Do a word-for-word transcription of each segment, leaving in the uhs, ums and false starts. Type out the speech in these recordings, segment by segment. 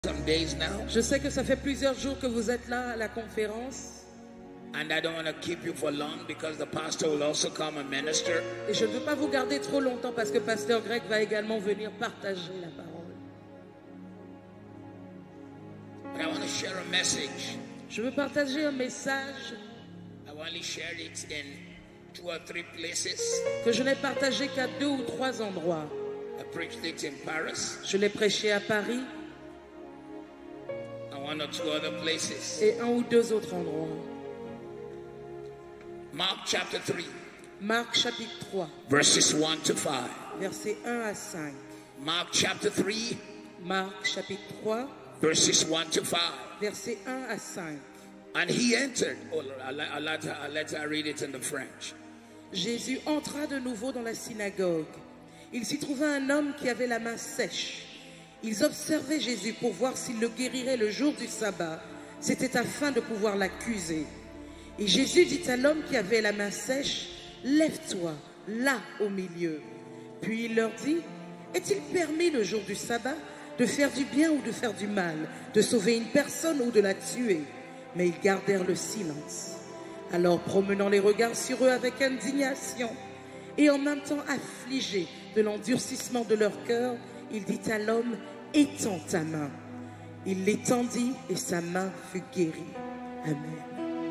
some days now. Je sais que ça fait plusieurs jours que vous êtes là à la conférence. And I don't want to keep you for long because the pastor will also come and minister. Et je ne veux pas vous garder trop longtemps parce que pasteur Greg va également venir partager la parole. But I want to share a message. Je veux partager un message I've only shared it in two or three places. que je n'ai partagé qu'à deux ou trois endroits. I preached it in Paris Je l'ai prêché à Paris and one or two other places. et un ou deux autres endroits. Mark chapter three, Marc chapitre trois, verses one to five. versets un à cinq. Mark chapter three, Marc chapitre trois, verses one to five. versets un à cinq. And he entered. Oh, I'll, I'll, let her, I'll let her read it in the French. Jésus entra de nouveau dans la synagogue. Il s'y trouva un homme qui avait la main sèche. Ils observaient Jésus pour voir s'il le guérirait le jour du sabbat. C'était afin de pouvoir l'accuser. Et Jésus dit à l'homme qui avait la main sèche, « Lève-toi, là au milieu. » Puis il leur dit, « Est-il permis le jour du sabbat de faire du bien ou de faire du mal, de sauver une personne ou de la tuer ?» Mais ils gardèrent le silence. Alors, promenant les regards sur eux avec indignation et en même temps affligé de l'endurcissement de leur cœur, il dit à l'homme, « Étends ta main. » Il l'étendit et sa main fut guérie. Amen.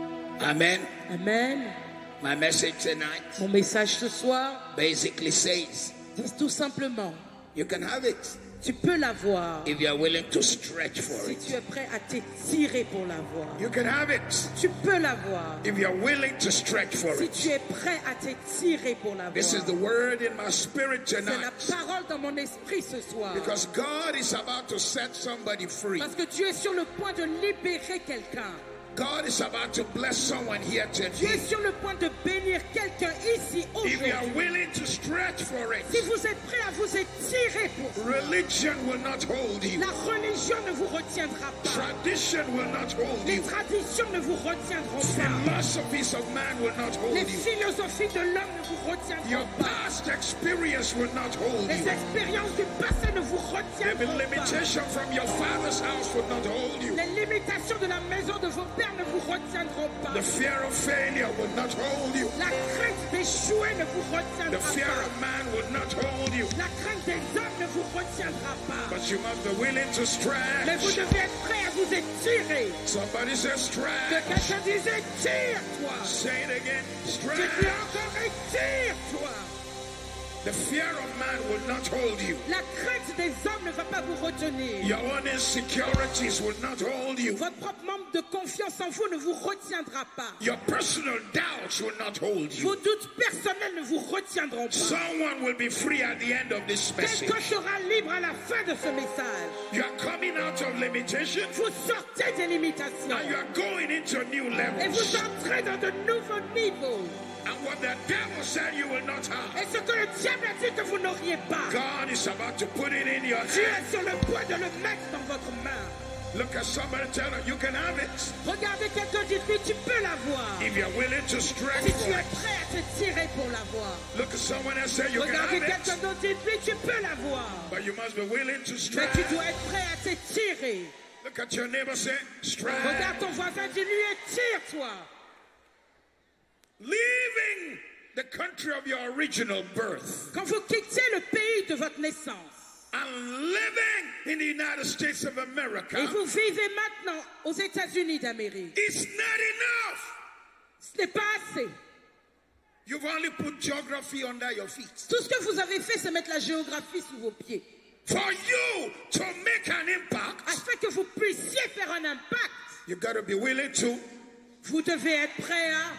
Amen. Amen. My message tonight Mon message ce soir basically says dit tout simplement, you can have it tu peux l'avoir if you are willing to stretch for si it. tu es prêt à t'étirer pour l'avoir. You can have it Tu peux l'avoir if you are willing to stretch for si it. tu es prêt à t'étirer pour l'avoir. This is the word in my spirit C'est la tonight parole dans mon esprit ce soir. because God is about to set somebody free. Parce que Dieu est sur le point de libérer quelqu'un. God is about to bless someone here Dieu today. est sur le point de bénir quelqu'un ici If you are aujourd'hui. willing to stretch for Si it, vous êtes prêt à vous étirer pour ça, religion will not hold you. la religion ne vous retiendra pas. Tradition will not hold Les you. traditions ne vous retiendront pas. Philosophies of man will not hold Les you. philosophies de l'homme ne vous Your retiendront pas. past experience will not hold Les you. expériences du passé ne vous The retiendront pas. limitation from your father's house will not hold you. Les limitations de la maison de vos pères ne vous retiendront pas. The fear of failure will not hold you. La crainte d'échouer ne vous The retiendra fear pas. of man will not hold you. La crainte des hommes ne vous retiendra pas. But you must be willing to Mais vous stretch. devez être prêt à vous étirer. Somebody say Que stretch. quelqu'un dise étire-toi. Say it again. Je dis Stretch. encore étire-toi. The fear of man will not hold you. La crainte des hommes ne va pas vous retenir. Your own insecurities will not hold you. Votre propre manque de confiance en vous ne vous retiendra pas. Your personal doubts will not hold Vos you. doutes personnels ne vous retiendront pas. Someone will be free at the end of this message. Quelqu'un sera libre à la fin de ce message. You are coming out of limitation Vous sortez des limitations and you are going into new et vous levels. entrez dans de nouveaux niveaux. And what the devil said you will not have, Et ce que le diable a dit que vous n'auriez pas, God is about to put it in your Dieu hand. est sur le point de le mettre dans votre main. Look at somebody and tell her you can have it Regardez quelqu'un, dites-lui, tu peux l'avoir. if you're willing to stretch Si tu for es it. prêt à te tirer pour l'avoir. Look at someone and say you can have Regardez quelqu'un it, d'autre, dites-lui, tu peux l'avoir. but you must be willing to Mais stretch. tu dois être prêt à t'étirer. Look at your neighbor, say stretch. Regarde ton voisin, dis-lui, étire-toi. Leaving the country of your original birth Quand vous quittez le pays de votre naissance and living in the United States of et America, vous vivez maintenant aux États-Unis d'Amérique, it's not enough. ce n'est pas assez. You've only put geography under your feet. Tout ce que vous avez fait, c'est mettre la géographie sous vos pieds. For you to make an impact, Afin que vous puissiez faire un impact, you got to be willing to. vous devez être prêt à...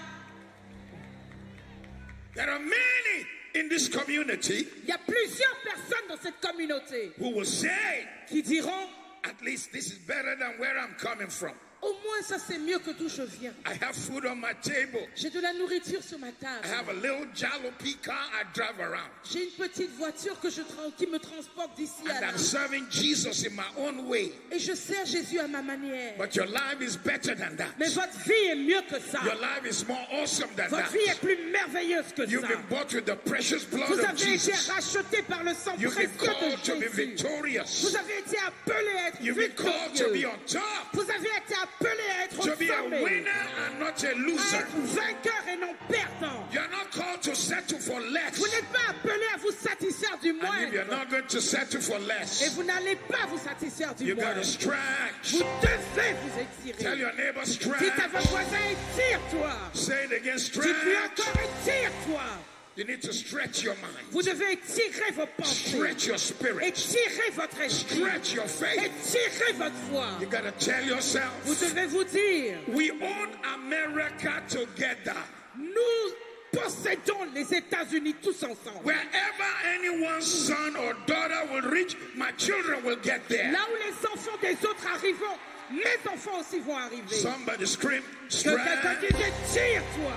There are many in this community Il y a plusieurs personnes dans cette communauté who will say, qui diront, at least this is better than where I'm coming from. au moins ça c'est mieux que d'où je viens. I have food on my table. J'ai de la nourriture sur ma table. I have a little jalopy car I drive around. J'ai une petite voiture que je tra- qui me transporte d'ici à And là. I'm serving Jesus in my own way. Et je sers Jésus à ma manière. But your life is better than that. Mais votre vie est mieux que ça. Your life is more awesome than Votre that. vie est plus merveilleuse que You've ça. been bought with the precious blood Vous of avez été Jesus. racheté par le sang You've been précieux called to de be Jésus. victorious. Vous avez été appelé à être You've been called to be victorieux. on top. Vous avez été appelé à être To be a sommet. winner and not a À loser. être vainqueur et non perdant. You're not called to settle for less. Vous n'êtes pas appelé à vous satisfaire du And if you're moindre. not going to settle for Et less, vous n'allez pas vous satisfaire du you got to moindre. stretch. Vous devez vous Tell étirer. your neighbor, Dites à stretch. votre voisin, étire-toi. Say it again, Dites-lui stretch. encore, étire-toi. You need to stretch your mind. Vous devez étirer vos pensées. Stretch your spirit. Étirer votre esprit. Stretch your faith. Étirer votre foi. You got to tell Vous yourself, devez vous dire, we own America together. nous possédons les États-Unis tous ensemble. Wherever anyone's son or daughter will reach, my children will get there. Là où les enfants des autres arriveront, mes enfants aussi vont arriver. Somebody scream, Que quelqu'un stretch. dise, étire-toi.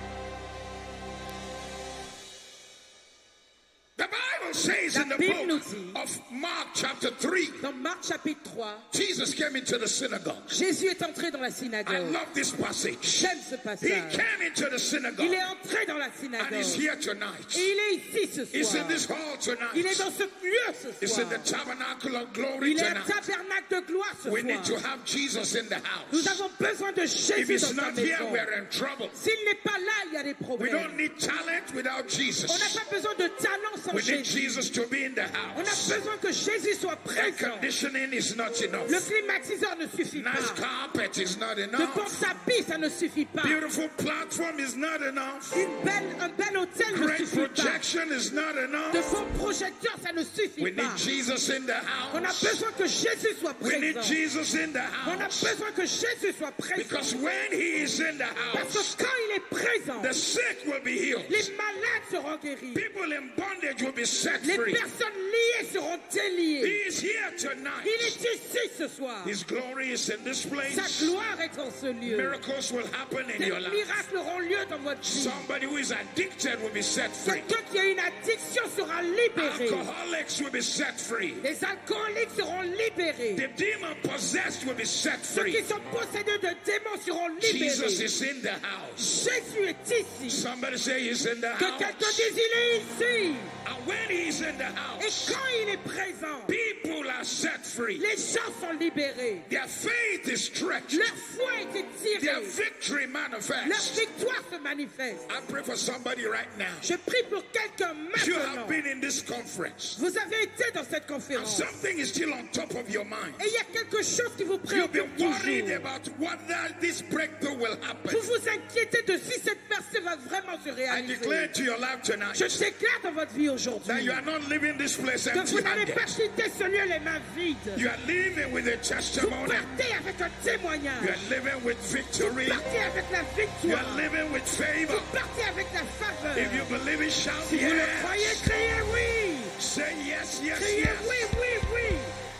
The Bible says La in the Bible nous book dit- of Mark chapter three, Dans Marc chapitre trois, Jesus came into the synagogue. Jésus est entré dans la I synagogue. love this passage. J'aime ce He passage. came into the synagogue Il est entré dans la and he's synagogue. here tonight. Et il est ici ce He's soir. in this hall Il est tonight. dans ce lieu ce He's in soir. the tabernacle of glory Il est au tonight. tabernacle de gloire ce We need to soir. have Jesus in the Nous house. avons besoin de If Jésus he's dans sa not here, maison. we're in trouble. S'il n'est pas là, il y a des We problèmes. don't need talent without On n'a Jesus. pas besoin de talent sans We need Jésus. Jesus to be in the On a house. besoin que Jésus soit Air présent. conditioning is not enough. Le climatiseur ne suffit Nice pas. carpet is not De bon enough. tapis, ça ne suffit pas. Beautiful platform is not enough. Une belle, un bel hôtel ne Great suffit pas. projection is not De enough. bons projecteurs, ça ne suffit We pas. need Jesus in the On a house. besoin que Jésus soit We need présent. Jesus in the On a house. besoin que Jésus soit présent. Because when he is in the Parce house, que quand il est présent, the sick will be healed. les malades seront guéris. People in bondage will be set Les free. personnes liées seront déliées. He is here Il tonight. est ici ce soir. His glory is in this Sa place. gloire est en ce lieu. Miracles will happen in Des your life. miracles auront lieu dans votre vie. Somebody who is addicted will be set free. Quelqu'un qui a une addiction sera libéré. Alcoholics will be set free. Les alcooliques seront libérés. The demon possessed will be set Ceux free. qui sont possédés de démons seront libérés. Jesus is in the house. Jésus est ici. Somebody say he's in the Que quelqu'un house. dise il est ici. And when he's in the Et house, quand il est présent, people are set free. les gens sont libérés. Their faith is stretched. Leur foi est Their étirée. victory Leur manifests. victoire se manifeste. I pray for somebody right now. Je prie pour quelqu'un You maintenant. have been in this conference. Vous avez été dans cette And conférence. something is still on top of your mind. Et il y a quelque chose qui vous You've been préoccupe worried toujours. about whether this breakthrough will happen. Vous vous inquiétez de si cette percée va vraiment se I réaliser. declare to your life tonight Je déclare dans votre vie that aujourd'hui you are not leaving this place que vous n'allez empty-handed. pas quitter ce lieu les mains vides. You are living with a Vous testimony. partez avec un You témoignage. are living with Vous victory. partez avec la You victoire. are living with favor. Vous partez avec la faveur. If you believe it, shout Si vous le croyez, yes. criez oui. Say yes, yes, Criez oui, yes. oui, oui.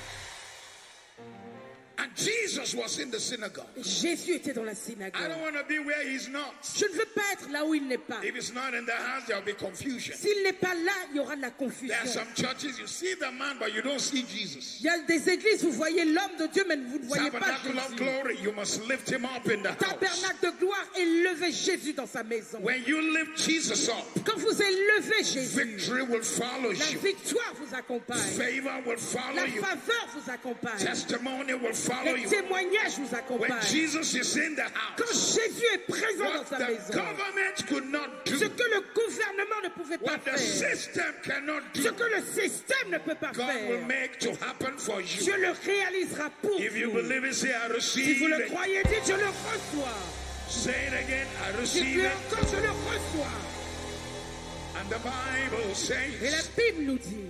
And Jesus was in the synagogue. Jésus était dans la I synagogue. don't want to be where he's not. Je ne veux pas être là où il n'est pas. If he's not in the house, there will be confusion. S'il n'est pas là, il y aura de la There are confusion. some churches, you see the man, but you don't see Jesus. Il y a des églises, vous voyez l'homme de Dieu, mais vous ne voyez pas Tabernacle of Jésus. glory, you must lift him up in the house. Tabernacle de gloire, élevez Jésus dans sa maison. When you lift Jesus up, Quand vous élevez Jésus, victory will follow la you. victoire vous accompagne. Favor will follow La you. faveur vous accompagne. Testimony will follow Les you. témoignages vous When accompagnent. Jesus is in the Quand house, Jésus est présent dans what sa the maison, government could not ce do, que le gouvernement ne pouvait pas what the faire, system cannot ce do, que le système ne peut pas God will faire, make to happen for you. Dieu le réalisera pour If you vous. believe it, say, I Si receive vous le it. croyez, dites, je le reçois. Say it again, I receive Dites-le it. encore, je le reçois. And the Bible Et la says, Bible nous dit,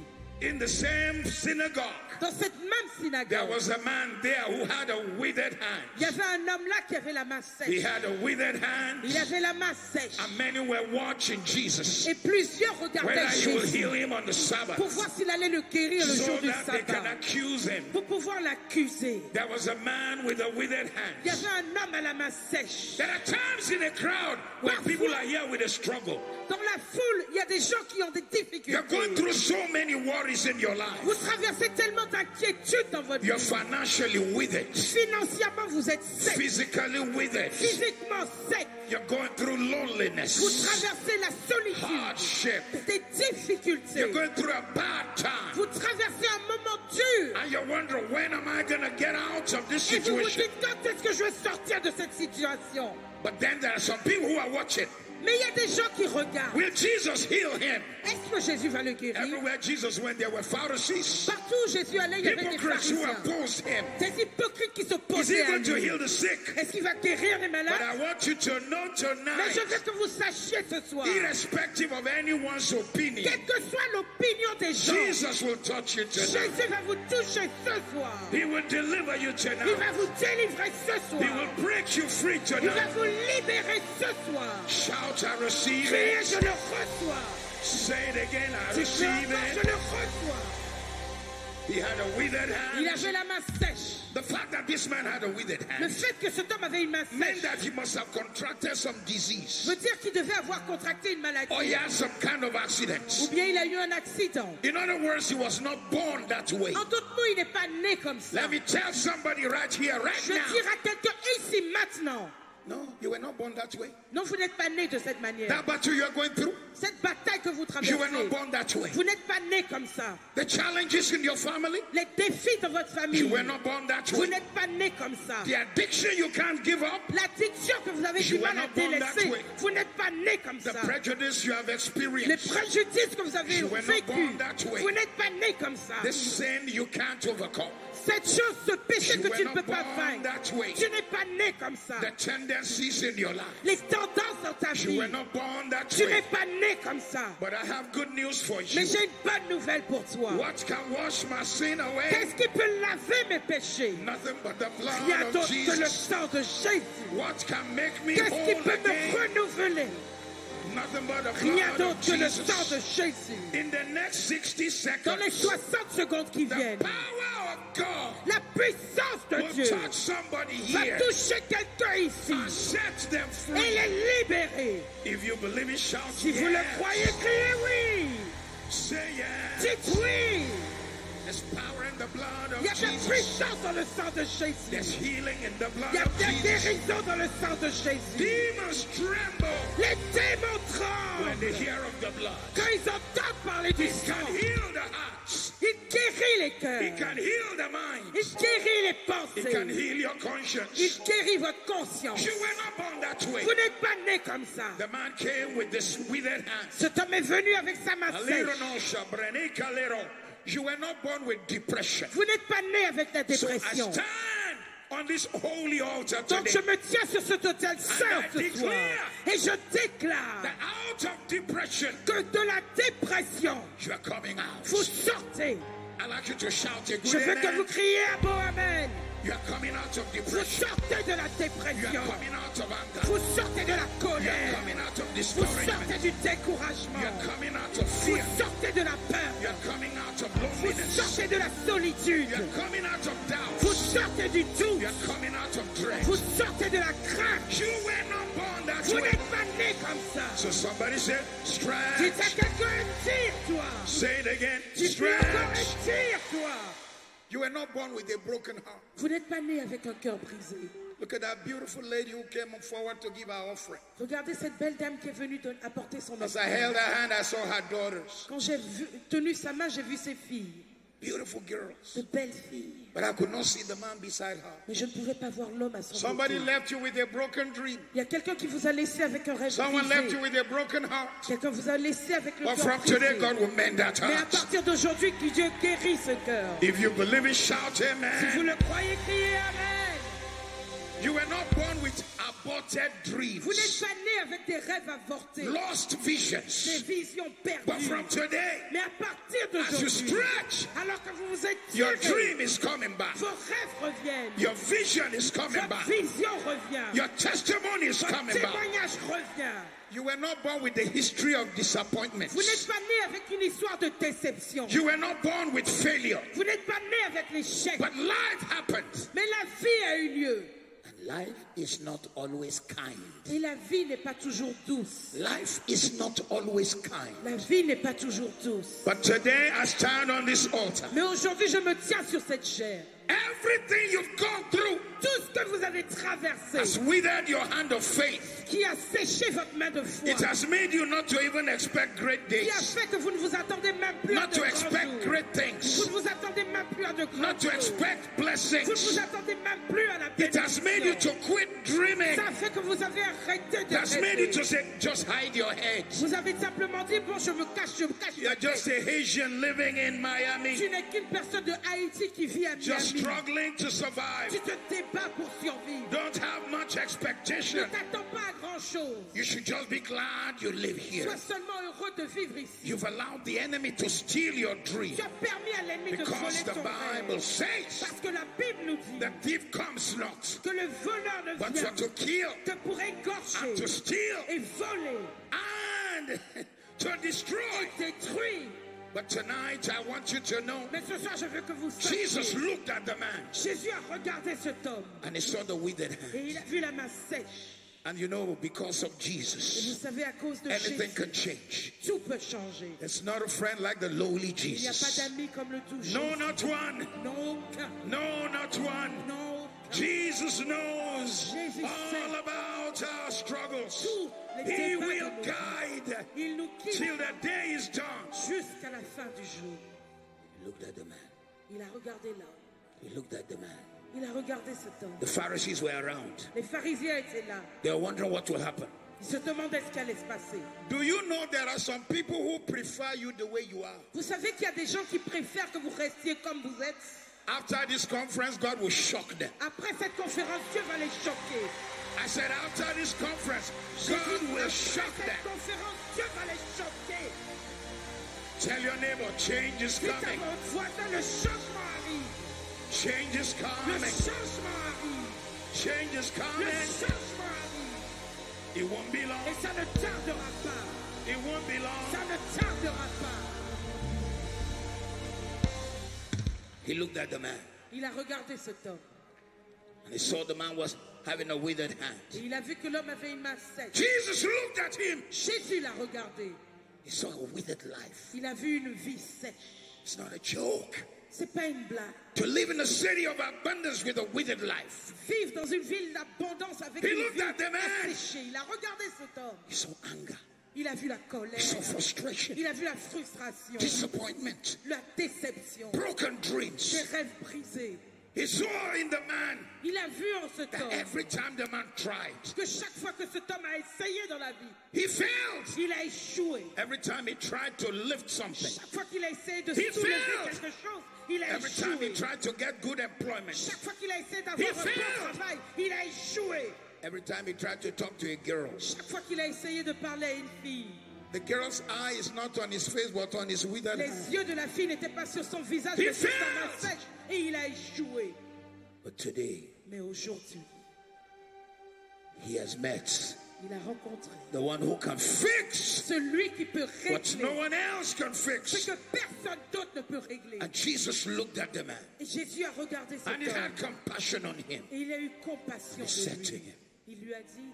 In the same synagogue, dans cette même there synagogue, was a man there who had a withered hand. il y avait un homme là qui avait la main He sèche. had a withered hand, Il avait la main sèche. and many were watching Jesus, Et plusieurs whether regardaient he will Jésus heal him on the Sabbath, pour voir s'il allait le guérir le so jour du that they can sabbat, accuse him. pour pouvoir l'accuser. There was a man with a withered Il y hand. avait un homme à la main sèche. There are times in a crowd where people are here with a struggle. Dans la foule, il y a des gens qui ont des You're going difficultés. through so many worries in your life. Vous traversez tellement d'inquiétudes dans votre You're vie. financially withered, Financièrement, vous êtes sec. physically withered. Physiquement sec. You're going through Vous loneliness, traversez la solitude, hardship. des difficultés. You're going through a bad time. Vous traversez un moment dur. And you're wondering, when am I going to get out of this Et vous vous situation? dites, quand est-ce que je vais sortir de cette situation? But then there are some people who are watching. Mais il y a des gens qui regardent. Will Jesus heal him? Est-ce que Jésus va le guérir? Everywhere Jesus went, there were Pharisees, Partout où Jésus allait, il y avait des hypocrites who pharisiens. opposed him. Des hypocrites qui Is he s'opposaient à going to lui. heal the sick? Est-ce qu'il va guérir les But malades? I want you to know Mais je tonight, veux que vous sachiez ce soir, irrespective of anyone's opinion, quelle que soit l'opinion des gens, Jesus will touch you tonight. Jésus va vous toucher ce soir. He will deliver you Il tonight. va vous délivrer ce He soir. will break you free Il va tonight. vous libérer ce soir. Shout, I receive Criez, it. je le reçois. Say it again, I Dites-le receive encore, je it. le reçois. He had a withered Il hand. avait la main sèche. The fact that this man had a withered Le hand fait que cet homme avait une main meant sèche that he must have contracted some disease, veut dire qu'il devait avoir contracté une maladie. or he had some kind of Ou accident. bien il a eu un accident. In other words, he was not born that way. En d'autres mots, il n'est pas né comme ça. Let me tell somebody right here, right Je now. dire à quelqu'un ici maintenant, No, you were not born that way. non, vous n'êtes pas né de cette manière. That battle you are going through, Cette bataille que vous you were not traversez, born that way. vous n'êtes pas né comme ça. The challenges in your family, Les défis de votre you famille, were not born that vous way. n'êtes pas né comme ça. The addiction you can't give up, L'addiction que vous avez du You mal were à not born that délaisser, way. vous n'êtes pas né comme the ça. prejudice you have Les experienced, préjudices que vous avez You were not vécus, born that way. vous n'êtes pas né comme ça. this sin you can't overcome. Cette chose, ce péché You que were tu ne not peux pas born vaincre, that way. tu n'es pas né comme ça. The tendencies in your life, Les tendances dans ta you vie, were not born that tu n'es way. pas né comme ça. But I have good news for Mais you. j'ai une bonne nouvelle pour toi. What can wash my sin away? Qu'est-ce qui peut laver mes péchés? Nothing but the Rien blood of d'autre que le Jesus. sang de Jésus. What can make me Qu'est-ce qui whole peut me again? renouveler? Nothing but the Rien blood d'autre of que le sang de Jesus. Jésus. In the next sixty Dans les seconds, soixante secondes qui the viennent, power of God la puissance de will Dieu touch somebody va here toucher quelqu'un ici and set them et free. les libérer. If you believe it, shout Si vous le yes. croyez, criez oui. Say yes. Dites oui. There's power in the blood of Il y a de la Jesus. puissance dans le sang de There's Jésus. healing in the blood Il y a of de la Jesus. guérison dans le sang de Jésus. Demons tremble Les démons when they tremblent hear of the blood. quand ils entendent parler du He sang. can heal the hearts. Il guérit les He cœurs. can heal the mind. Il guérit les He can pensées. heal your Il conscience. guérit votre conscience. You were not born that way. Vous n'êtes pas né comme ça. The man came with this withered hand. Cet homme est venu avec sa main Alero sèche. no shabrene kalero. You were not born with depression. Vous n'êtes pas né avec la So I dépression. stand on this holy altar Donc je today. me tiens sur cet autel saint And I ce soir. declare Et je déclare That out of depression, que de la dépression, you are coming out. vous sortez. I'd like you to shout a Je good veux que vous amen. criez un beau amen. You are coming out of Vous depression. sortez de la You are dépression. coming out of anger. Vous sortez de la You are colère. coming out of Vous discouragement. sortez du découragement. You are coming out of Vous fear. sortez de la You peur. are coming out of Vous loneliness. sortez de la solitude. You are coming out of Vous doubt. sortez du doute. You are coming out of dread. Vous sortez de la crainte. You were not born that Vous way. n'êtes pas né comme ça. So somebody said, Dites à stretch. quelqu'un, tire-toi. Say it again. Dis-lui encore, Stretch. tire-toi. You were not born with a broken heart. Vous n'êtes pas né avec un cœur brisé. Look at that beautiful lady who came forward to give her offering. Regardez cette belle dame qui est venue don- apporter son As I offrande. held her hand, I saw her daughters. Quand j'ai vu- tenu sa main, j'ai vu ses filles. Beautiful girls. De belles filles. But I could not see the man beside her. Mais je ne pouvais pas voir l'homme à son Somebody côté. left you with a broken dream. Il y a quelqu'un qui vous a laissé avec un rêve Someone left you brisé. with a broken heart. Quelqu'un vous a laissé avec le But cœur from today, brisé. God will mend that Mais à heart. partir d'aujourd'hui, que Dieu guérit ce cœur. If you believe it, shout Si vous amen. le croyez, criez Amen. You were not born with aborted dreams. Vous n'êtes pas né avec des rêves avortés, Lost des visions. visions But perdues. from today, Mais à partir as you d'aujourd'hui, stretch, alors que vous vous your étirez, dream is coming back. vos rêves reviennent, Your vision is coming votre back. vision revient, Your testimony is votre coming back. témoignage revient. You were not born with the history of disappointments. Vous n'êtes pas né avec une histoire de déception. You were not born with failure. Vous n'êtes pas né avec l'échec. But life happens. Mais la vie a eu lieu. And life is not always kind. Et la vie n'est pas toujours douce. Life is not always kind. La vie n'est pas toujours douce. But today I stand on this altar. Mais aujourd'hui, je me tiens sur cette chair. Everything you've gone through Tout ce que vous avez traversé, has withered your hand of faith. qui a séché votre main de foi, It has made you not to even expect great qui a days, fait que vous ne vous attendez même plus à not de to grands expect jours. great Vous things, ne vous attendez même plus à de grands not to jours. expect Vous ne blessings. vous attendez même plus à la It has made you to bénédiction. quit dreaming. Ça fait que vous avez arrêté It de has made you rêver. to say, just hide your head. Vous avez simplement dit, bon, je me cache, je me cache. You're ma just tête. a Haitian living in Miami, Tu n'es qu'une personne de Haïti qui vit à just Miami. struggling to survive. Tu te débats pour survivre. Don't have much Ne expectation. t'attends pas à grand-chose. You should just be glad you live here. Sois seulement heureux de vivre ici. You've allowed the enemy to steal your dream Tu as permis à l'ennemi de because voler the ton Bible rêve. says Parce que la Bible nous dit the thief comes not que le voleur ne but vient for to kill que pour égorger and to steal et voler and to destroy. et détruire. But tonight I want you to know Mais ce soir, je veux que vous Jesus sachiez. looked at the man Jésus a regardé cet homme and he saw the withered hand. et il a vu la main sèche. And you know, because of Et vous Jesus, savez, à cause de anything Jésus, can change. tout peut changer. There's not a friend like the lowly Il n'y a pas Jesus. d'ami comme le tout No, Jésus. not one. Non, aucun. No, not one. Non, aucun. Jesus knows Jésus all sait about our struggles. tous les He débats de will nos vies. guide Il nous quitte till the day is done. jusqu'à la fin du jour. He looked at the man. Il a regardé l'homme. He looked at the man. Il a regardé cet homme. The Pharisees were around. Les pharisiens étaient là. They were wondering what will happen. Ils se demandaient ce qui allait se passer. Do you know there are some people who prefer you the way you are? Vous savez qu'il y a des gens qui préfèrent que vous restiez comme vous êtes. After this conference, God will shock them. Après cette conférence, Dieu va les choquer. I said, after this conference, J'ai God dit, will après shock cette them. conférence, Dieu va les choquer. Tell your neighbor, change is Dites à coming. votre voisin, le changement arrive. Change is Le coming. changement arrive. Change is Le coming. changement arrive. It won't be long. Et ça ne tardera pas. It won't be long. Ça ne tardera pas. He looked at the man Il a regardé cet homme. and he saw the man was having a withered hand. Et il a vu que l'homme avait une main sèche. Jesus looked at him. Jésus l'a regardé. He saw a withered life. Il a vu une vie sèche. It's not a joke. C'est pas une blague. To live in a city of abundance with a withered life. Vivre dans une ville d'abondance avec He une looked vie at the man. asséchée. Il a regardé cet homme. He saw anger. Il a vu la colère. He saw frustration. Il a vu la frustration. Disappointment. La déception. Broken dreams. Des rêves brisés. He saw in the man Il a vu en cet that homme every time the man tried, que chaque fois que cet homme a essayé dans la vie, he failed. il a échoué. Every time he tried to lift something, Chaque fois qu'il a essayé de He soulever failed. quelque chose, il a every time he échoué. tried to get good employment, Chaque fois qu'il a essayé He d'avoir un failed. bon travail, il a échoué. every time he tried to talk to a girl, Chaque fois qu'il a essayé de parler à une fille, the girl's eye is not on his face but on his withered les hand. yeux de la fille n'étaient pas sur son visage, He mais sur sa main failed. sèche, et il a échoué. But today, Mais aujourd'hui, he has met il a rencontré the one who can fix celui qui peut what no régler one else can ce fix. que personne d'autre ne peut régler. And Jesus looked at the man Et Jésus a regardé cet and he homme had compassion on him. et il a eu compassion He said de to lui. him, Il lui a dit,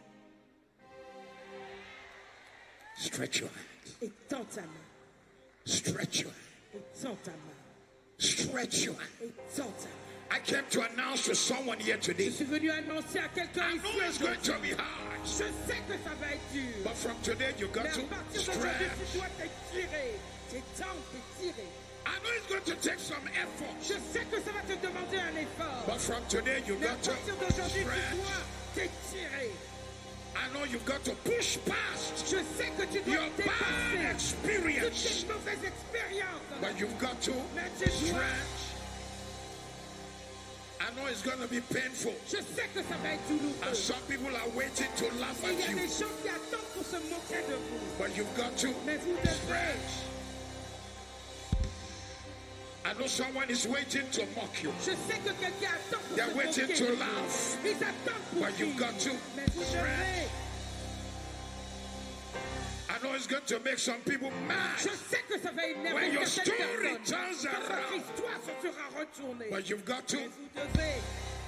stretch your hand, étends ta main, stretch your hand, étends ta main, stretch your hand. étends ta main. I came to announce to someone here Je today, suis venu annoncer à quelqu'un I ici know it's going aujourd'hui. to be hard, Je sais que ça va être dur. but from today you got Mais à to partir d'aujourd'hui, stretch. tu dois t'étirer. T'étendre, t'étirer. I know it's going to take some effort, Je sais que ça va te demander un effort. but from today you Mais à got to partir d'aujourd'hui, tu stretch. dois t'étirer. I know you've got to push past Je sais que tu dois your bad dépasser experience, toutes tes mauvaises expériences. but you've got to Mais tu dois stretch. I I know it's going to be painful. Je sais que ça va être douloureux. And some people are waiting to laugh Et il y at a you. des gens qui attendent pour se moquer de vous. But you've got to Mais vous devez. I know someone is waiting to mock you. Je sais que quelqu'un attend pour They're se waiting moquer to de vous. laugh. Ils attendent pour But you've rire. got to Mais vous devez. I know it's going to make some people mad. Je sais que ça va énerver When your certaines story personnes. turns Quand votre around. histoire se sera retournée. But you've got Mais to. vous devez.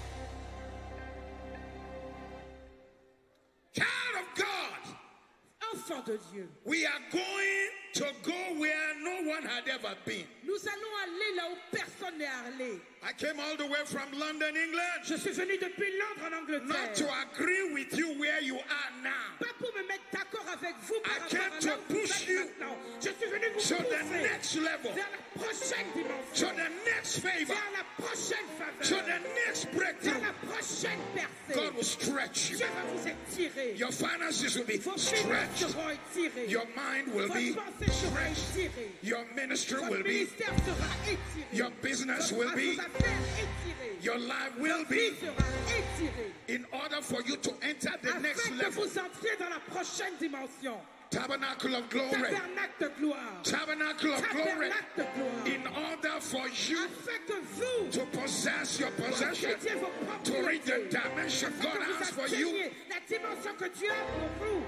Child of God, Enfant de Dieu. we are going to go where no one had ever been. Nous allons aller là où personne n'est allé. I came all the way from London, England, Je suis venu depuis Londres en Angleterre. not to agree with you where you are now, Pas pour me mettre d'accord avec vous par I rapport came à to là où vous push êtes you maintenant. Je suis venu vous to the pousser next level, vers la prochaine to dimension, the next favor, vers la prochaine to faveur, the next vers breakthrough. la prochaine percée. God will stretch you. Dieu va vous étirer. Your finances will be Vos finances stretched. seront étirées. Your mind will Votre be pensée sera stretched. étirée. Your ministry Votre will be, ministère sera étiré. your business Votre will be, affaires étirées. your life will Votre vie be, sera étirée. in order for you to enter the next Afin que level. vous entriez dans la prochaine dimension. Tabernacle of glory. Tabernacle de gloire. Tabernacle of glory. Tabernacle de gloire. In order for you Afin que vous to possess your possession, possédiez vos to reach the propriétés. dimension Afin God que has vous for you. atteigniez la dimension que Dieu a pour vous.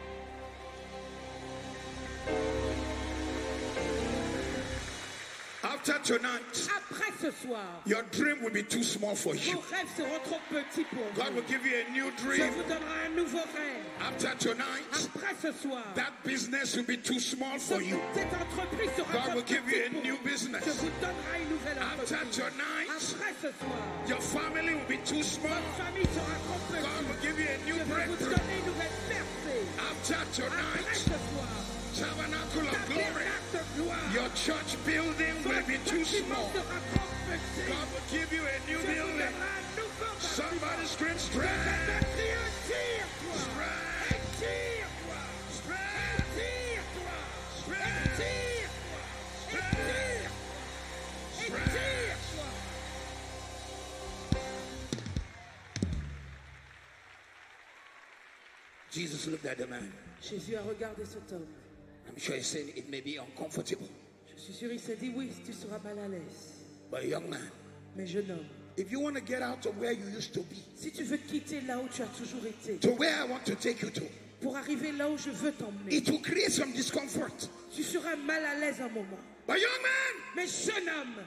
After tonight, Après ce soir, your dream will be too small for you. vos rêves seront trop petits pour God vous. will give you a new Je dream. vous donnerai un nouveau rêve. After tonight, Après ce soir, that business will be too small for you. cette entreprise sera God trop will give you a petite pour new vous. Je business. vous donnerai une nouvelle After entreprise. tonight, Après ce soir, your family will be too small. votre famille sera trop God petite. will give you a Je new vais vous breakthrough. donner une nouvelle percée. After Après tonight, ce soir, tabernacle of glory. tabernacle de gloire. Your church building will Votre be too bâtiment small. sera trop petit. God will give you a new Je vous building. donnerai un nouveau Somebody bâtiment. scream strength. Étire-toi. Strength. Étire-toi. Strength. Étire-toi. Strength. Étire-toi. Étire-toi. Étire-toi. Jesus looked at the man. Jésus a regardé cet homme. I'm sure he said it may be uncomfortable. Je suis sûr, il s'est dit oui, tu seras mal à l'aise. But young man, Mais jeune homme, if you want to get out of where you used to be, si tu veux quitter là où tu as toujours été, to where I want to take you to, pour arriver là où je veux t'emmener, it will create some discomfort. tu seras mal à l'aise un moment. But young man, Mais jeune homme,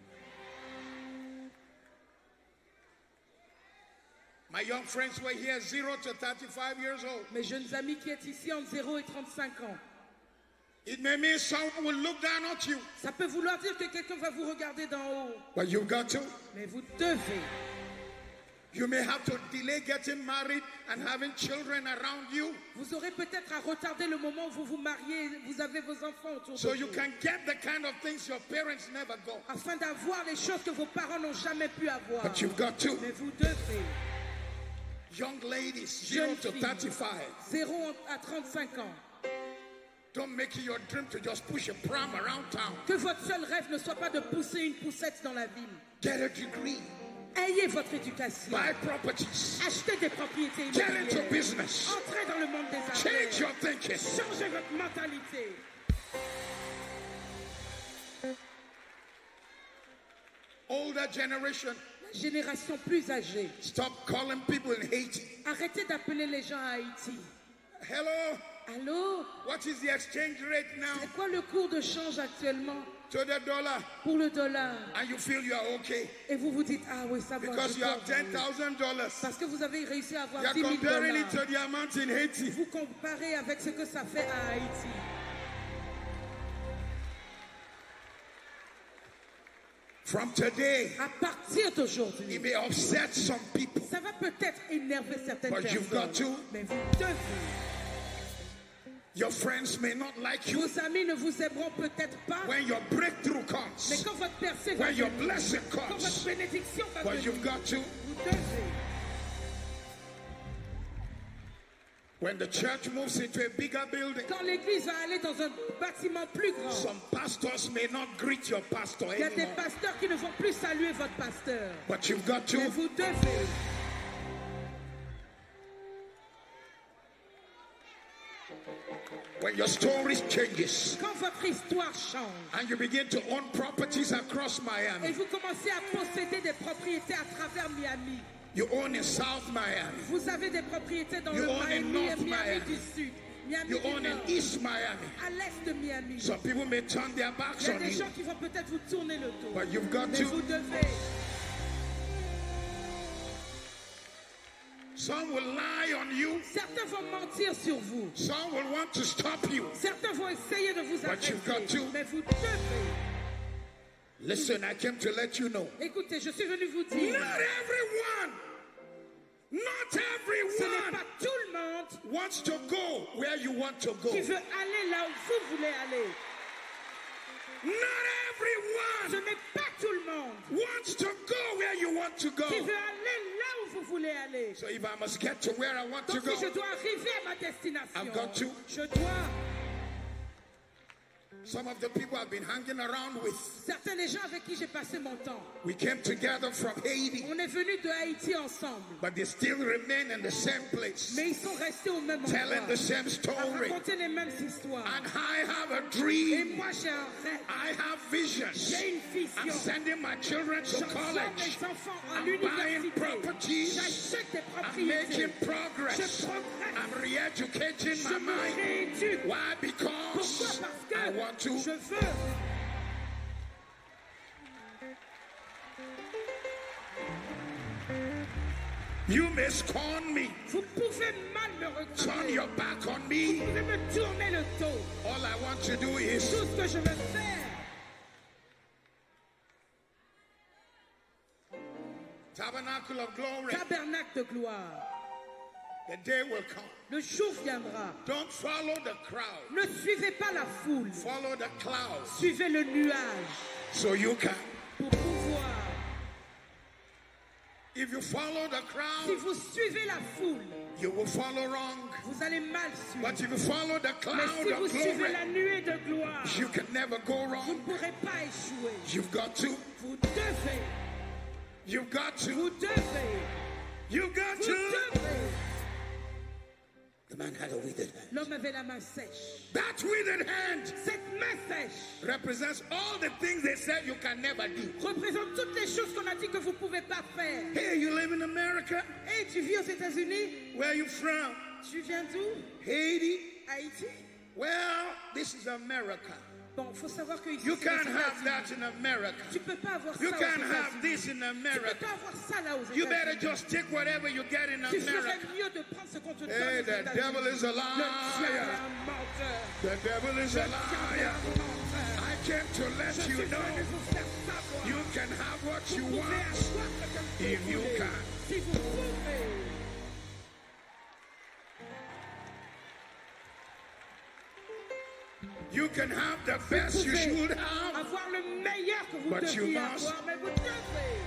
my young friends were here zero to thirty-five years old. mes jeunes amis qui êtes ici entre zéro et trente-cinq ans, It may mean someone will look down at you, ça peut vouloir dire que quelqu'un va vous regarder d'en haut. but you've got to. Mais vous devez. You may have to delay getting married and having children around you Vous aurez peut-être à retarder le moment où vous vous mariez, vous avez vos enfants autour so de you vous, can get the kind of things your parents never got. afin d'avoir les choses que vos parents n'ont jamais pu avoir. But you've got to. Mais vous devez. Young ladies, zero Jeune to fille, thirty-five. zéro à trente-cinq ans. Don't make it your dream to just push a pram around town. Que votre seul rêve ne soit pas de pousser une poussette dans la ville. Get a degree. Ayez votre éducation. Buy properties. Achetez des propriétés Get into immobilières. business. Entrez dans le monde des Change affaires. your thinking. Changez votre mentalité. Older generation, La génération plus âgée, stop calling people in Haiti. arrêtez d'appeler les gens à Haïti. Hello, Allô? what is the exchange rate now C'est quoi le cours de change actuellement to the dollar? pour le dollar? And you feel you are okay Et vous vous dites, ah oui, ça va. because je you have peux ten envoyer. thousand dollars. Parce que vous avez réussi à avoir You are dix mille comparing it dollars. to the amount in Haiti. Vous comparez avec ce que ça fait à Haïti. From today, À partir d'aujourd'hui, it may upset some people, ça va peut-être énerver certaines but you've got personnes. to. Mais vous devez. Your friends may not like you Vos amis ne vous aimeront peut-être pas, when your breakthrough mais comes, quand votre percée va when your venir, blessing quand votre comes, bénédiction va but venir, you've got to. vous devez. When the church moves into a bigger building, Quand l'église va aller dans un bâtiment plus grand, some pastors may not greet your pastor il y a des anymore. pasteurs qui ne vont plus saluer votre pasteur. But you've got Mais to. vous devez. When your story changes Quand votre histoire change and you begin to own properties across et Miami, vous commencez à posséder des propriétés à travers Miami, you own in South Miami, vous avez des propriétés dans You le own in Miami, North Miami Miami. du Sud, Miami you du own in Nord, East Miami. à l'est de Miami. Some people may turn their Il backs y a on des you, gens qui vont peut-être vous tourner le dos. but you've got Mais vous to. devez. Some will lie on you. Certains vont mentir sur vous. Some will want to stop you. Certains vont essayer de vous But you've got arrêter. to. Mais vous devez. Listen, I came to let you know. Écoutez, je suis venu vous Not dire. everyone, not Ce n'est everyone pas tout le monde wants to go where you want to go. qui veut aller là où vous voulez aller. Not Ce everyone n'est pas tout le monde wants to go where you want to qui go. veut aller là où vous voulez aller. So if I must get to where I want to Donc si je go, dois arriver à ma destination, I've got to. je dois. some of the people I've been hanging around with, Certains des gens avec qui j'ai passé mon temps, we came together from Haiti, on est venus de Haïti ensemble, but they still remain in the same place, mais ils sont restés au même telling endroit, the same à story. raconter les mêmes histoires. And I have a Et dream. moi j'ai un rêve, I have visions. j'ai une I'm vision. sending my children to J'envoie college. mes enfants à I'm buying l'université. properties. J'achète des I'm propriétés. making Je progress. progresse. I'm re-educating Je my me mind. rééduque. Why? Pourquoi? Because Parce que I want to. je veux. You may scorn me, Vous pouvez mal me turn regarder. your back on Vous me. pouvez me tourner le dos. All I want to do is Tout ce que je veux faire. tabernacle of glory. Tabernacle de gloire. The day will come. Le jour viendra. Don't follow the crowd. Ne suivez pas la foule. Follow the clouds Suivez le nuage so you can. pour pouvoir. If you follow the Si crowd, vous suivez la foule, you will follow wrong. vous allez mal suivre. But if you follow the Mais cloud si vous of suivez glory, la nuée de gloire, you can never go vous ne wrong. pourrez pas échouer. You've got to. Vous devez. You've got to. Vous devez. You've got Vous to. devez. The man had a withered hand. L'homme avait la main sèche. That withered hand Cette main sèche represents all the things they said you can never do. représente toutes les choses qu'on a dit que vous ne pouvez pas faire. Hey, you live in America? Hey, tu vis aux États-Unis? Where are you from? Tu viens d'où? Haiti? Haïti? Well, this is America. Bon, il faut savoir que ici, You c'est les can't have États-Unis. that in America. Tu peux pas avoir You ça aux can't have États-Unis. this in Tu peux America. pas avoir ça là aux You better États-Unis. just take whatever you get in Tu ferais America. mieux de prendre ce qu'on te donne Hey, aux the États-Unis. devil is a Le diable est liar. un menteur. The devil is Le a diable est liar. un menteur. I came to Je let suis you venu know vous faire savoir. you can have what you Vous pouvez want. avoir ce que vous if you voulez. can. Si vous pouvez. You can have the best you Vous pouvez should have. avoir le meilleur que vous But you deviez must. avoir, mais vous devez.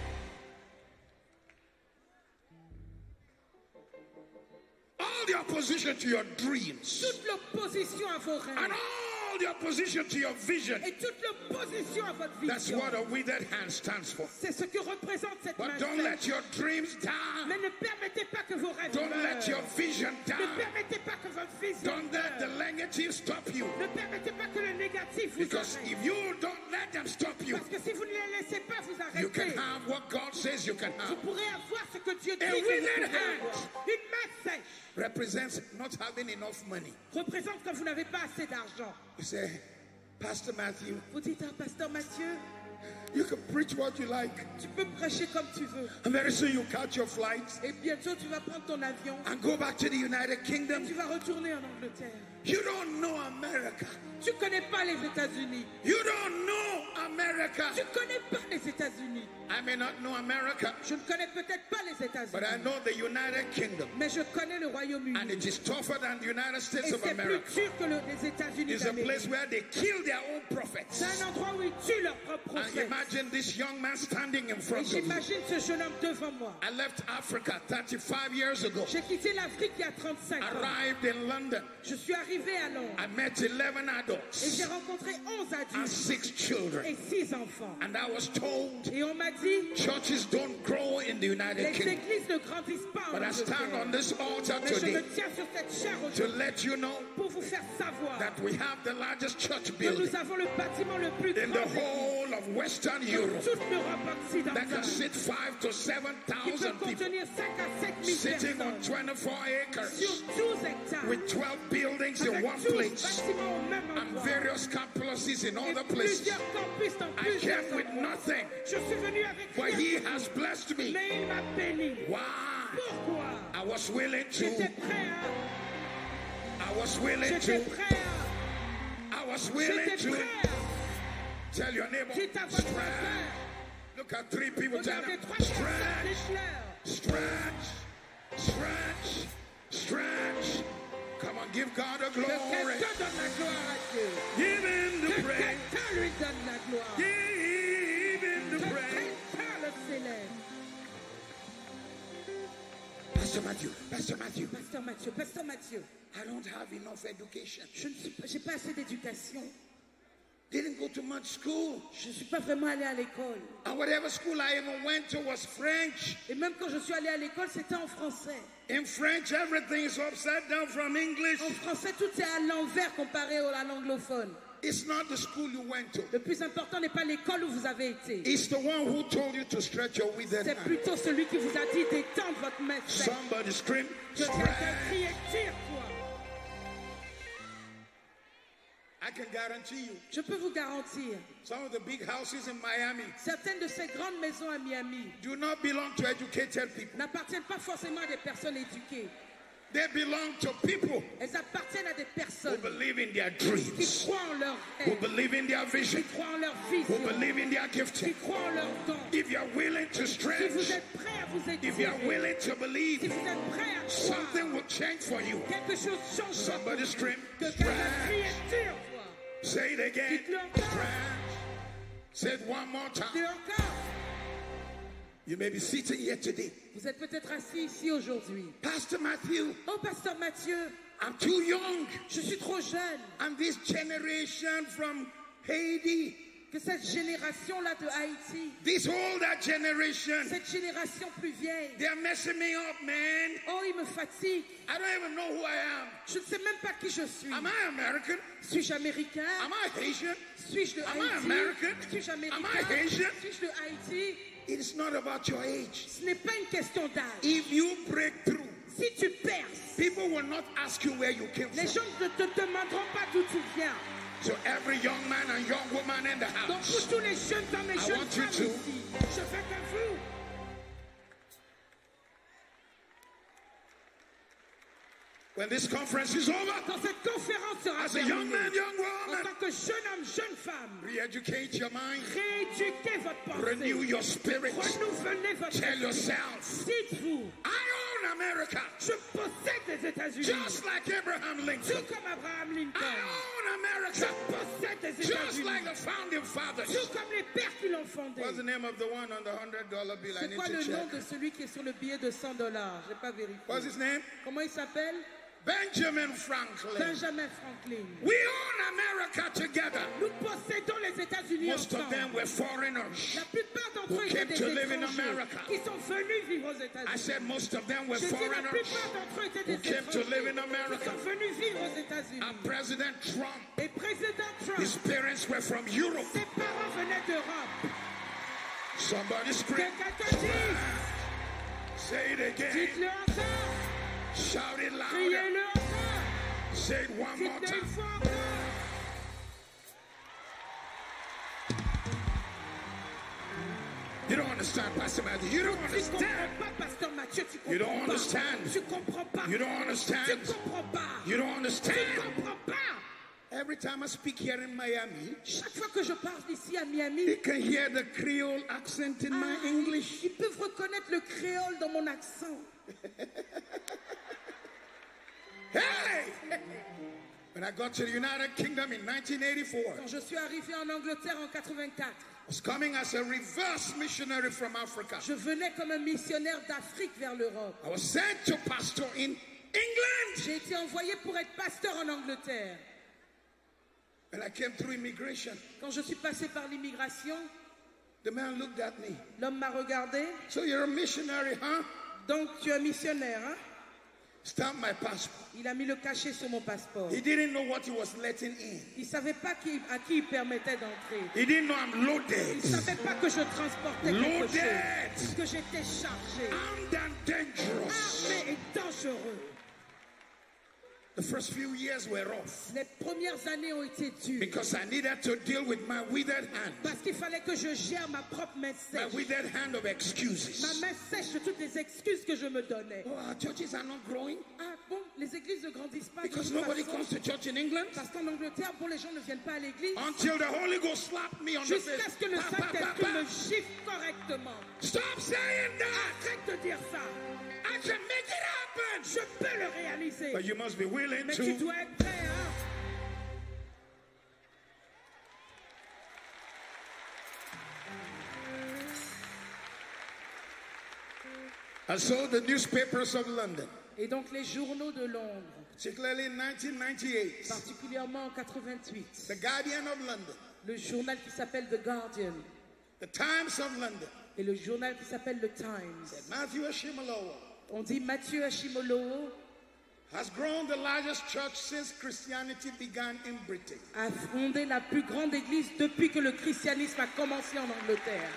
All the opposition to your dreams Toute l'opposition à vos and rêves all the opposition to your vision. et toute l'opposition à votre That's vision, what a withered hand stands for. c'est ce que représente cette main But don't sèche. let your dreams die. Mais ne permettez pas que vos rêves Don't let meurent. your vision Ne die. permettez pas que votre vision Don't let the meure. negative stop you. Ne permettez pas que le négatif vous Because arrête. if you don't let them stop you, Parce que si vous ne les laissez pas vous you can arrêter, have what God says you can vous have. pourrez avoir ce que Dieu dit A que vous withered pouvez hand. avoir. Une main sèche Represents not having enough money. représente quand vous n'avez pas assez d'argent. You say, Pastor Matthew, Vous dites à Pasteur Mathieu, you can preach what you like. tu peux prêcher comme tu veux. And very soon you catch your flight Et bientôt tu vas prendre ton avion and go back to the United et Kingdom. tu vas retourner en Angleterre. You don't know America. Tu connais pas les États-Unis. You don't know America. Tu connais pas les États-Unis. I may not know America, Je ne connais peut-être pas les but I États-Unis. know the United Kingdom. Mais je connais le Royaume-Uni. And it is tougher than the United States Et of c'est plus America. dur que le- les États-Unis It's a place d'Amérique. where they kill their own prophets. C'est un endroit où ils tuent leurs propres And prophètes. imagine this young man standing in Et front of you. j'imagine ce jeune homme devant moi. I left Africa thirty-five years ago. J'ai quitté l'Afrique il y a trente-cinq ans. Arrived in London. Je suis arrivé à Londres. I met eleven Et adults j'ai rencontré onze and adultes six children. et six enfants. And I was told Et on m'a dit, churches don't grow in the United les Kingdom. églises ne grandissent pas en But I stand on Angleterre. this altar Mais je me today tiens sur cette chaire to aujourd'hui let you know pour vous faire savoir that we have the largest church que building nous avons le bâtiment le plus in the grand de whole of Western Europe toute l'Europe that can occidentale, sit five to seven qui peut thousand people contenir cinq à sept mille sitting on personnes twenty-four sur acres douze hectares, with twelve buildings in avec one douze place bâtiments au même and endroit various campuses in et other places. plusieurs campus dans I plusieurs came with endroits. nothing, Je suis venu avec but rien, he has blessed me. mais il m'a béni. Why? Pourquoi? I was willing J'étais to, prêt à... I was willing J'étais to, prêt à... I was willing J'étais to. prêt à... Tell your neighbor, Dites à votre stretch. frère. Look at three people, tell Regardez them, trois personnes, stretch, dites-leur. stretch, stretch, stretch. Come on, give God a Que glory. quelqu'un donne la gloire à Dieu. Give him Que the praise. quelqu'un lui donne la gloire. Give him Que the praise. quelqu'un le célèbre. Pastor Matthew, Pastor Matthew, Pasteur Mathieu, Pasteur Mathieu, I don't have enough education. je ne suis pas, j'ai pas assez d'éducation. Didn't go to much school. Je ne suis pas vraiment allé à l'école. And whatever school I even went to was French. Et même quand je suis allé à l'école, c'était en français. In French, everything is upside down from English. En français, tout est à l'envers comparé à l'anglophone. It's not the school you went to. Le plus important n'est pas l'école où vous avez été. It's the one who told you to stretch your withered C'est hand. plutôt celui qui vous a dit d'étendre votre main faite. Somebody scream, Que quelqu'un crie stretch. et tire-toi. I can guarantee you, Je peux vous garantir, some of the big houses in Miami certaines de ces grandes maisons à Miami do not belong to educated people. n'appartiennent pas forcément à des personnes éduquées. They belong to people Elles appartiennent à des who personnes believe in their qui dreams, croient en leur who rêve, believe in their qui vision, croient en leur who vision, believe in their qui gifting. croient en leur don. If you're willing to Si vous stretch, êtes prêts à vous if étirer, you're willing to si believe, vous êtes prêts à croire, something will change for you. quelque chose change. Somebody scream, Que quelqu'un crie stretch. et tire-toi. Say it again. Dites-le encore. Stretch. Say it one more Dis time. encore. You may be sitting here today. Vous êtes peut-être assis ici aujourd'hui. Pastor Matthew, Oh, Pasteur Mathieu, I'm too young. je suis trop jeune. And this generation from Haiti, Que cette génération-là de Haïti, this older generation, cette génération plus vieille, they're messing me up, man. oh, il me fatigue. I don't even know who I am. Je ne sais même pas qui je suis. Am I American? Suis-je américain? Am I Haitian? Suis-je de Am I Haïti? American? Suis-je Am I américain? Asian? Suis-je de Haïti? It's not about your age. Ce n'est pas une question d'âge. If you break through, Si tu perces, people will not ask you where you came les from. gens ne te demanderont pas d'où tu viens. So every young man and young woman in the Donc pour house, tous les jeunes hommes et I jeunes want you femmes to- ici, je veux que vous, when this conference is over, quand cette conférence sera as a young terminée, man, young en woman, tant que jeune homme, jeune femme, re-educate your mind, rééduquez votre pensée, renew your spirit, renouvelez votre tell esprit. yourself, Dites-vous, I own America, je possède les États-Unis, just like Abraham tout Lincoln. comme Abraham I Lincoln. own Je America, possède les just États-Unis, like the founding fathers. tout comme les pères qui l'ont fondé. What's the name of the one on the hundred dollar bill? I C'est need quoi to le nom check. de celui qui est sur le billet de cent dollars? Je n'ai pas vérifié. What's his name? Comment il s'appelle? Benjamin Franklin. Benjamin Franklin. We own America together. Nous possédons les États-Unis Most of ensemble. them were foreigners. La plupart d'entre who eux étaient came des to live in étrangers America. qui sont venus vivre aux I États-Unis. said most of them were Je dis la foreigners plupart d'entre eux étaient who des came to étrangers live in qui America. sont venus vivre aux États-Unis. And President Trump, Et président Trump, his parents were from Europe. ses parents venaient d'Europe. Somebody Que scream. quelqu'un dise, Say it again. dites-le encore, Shout it louder. criez-le encore, Say it one more dites-le une time. fois encore. You don't understand, Pastor Matthew. You don't Tu understand. comprends pas, Pasteur Mathieu, tu You comprends don't pas. understand. Tu comprends pas. You don't Tu understand. comprends pas. You don't Tu understand. comprends pas. Every time I speak here in Miami, chaque fois que je parle ici à Miami, they can hear the Creole accent in my ah, English. ils peuvent reconnaître le créole dans mon accent. Hey! When I got to the United Kingdom in nineteen eighty-four, Quand je suis arrivé en Angleterre en quatre-vingt-quatre, I was coming as a reverse missionary from Africa. je venais comme un missionnaire d'Afrique vers l'Europe. I was sent to pastor in England. J'ai été envoyé pour être pasteur en Angleterre. When I came through immigration, Quand je suis passé par l'immigration, the man looked at me. l'homme m'a regardé. So you're a missionary, huh? Donc tu es missionnaire, hein? Stamp my passport. Il a mis le cachet sur mon passeport. He didn't know what he was letting in. Il ne savait pas qui, à qui il permettait d'entrer. He didn't know I'm loaded. Il ne savait pas que je transportais quelque Loaded. chose, que j'étais chargé, Armed and dangerous. armé et dangereux. The first few years were rough Les premières années ont été dures because I needed to deal with my withered hand, parce qu'il fallait que je gère ma propre main my sèche. withered hand of Ma excuses. main sèche de toutes les excuses que je me donnais. Oh, our churches are not growing Ah bon, les églises ne grandissent pas de because toute nobody façon. comes to church in England Parce qu'en Angleterre, bon, les gens ne viennent pas à l'église until the Holy Ghost slapped me on the jusqu'à face. ce que le Pa, pa, pa, Saint-Esprit pa. me gifle correctement. Stop saying that. Arrête de dire ça. I can make it happen. Je peux le réaliser. But you must be willing Mais tu to. dois être prêt, hein? And so the newspapers of London, Et donc les journaux de Londres, particularly in nineteen ninety-eight, particulièrement en quatre-vingt-huit, the Guardian of London, le journal qui s'appelle The Guardian the Times of London, et le journal qui s'appelle The Times, Matthew Ashimolowo on dit Mathieu Ashimolowo has grown the largest church since Christianity began in Britain. a fondé la plus grande église depuis que le christianisme a commencé en Angleterre.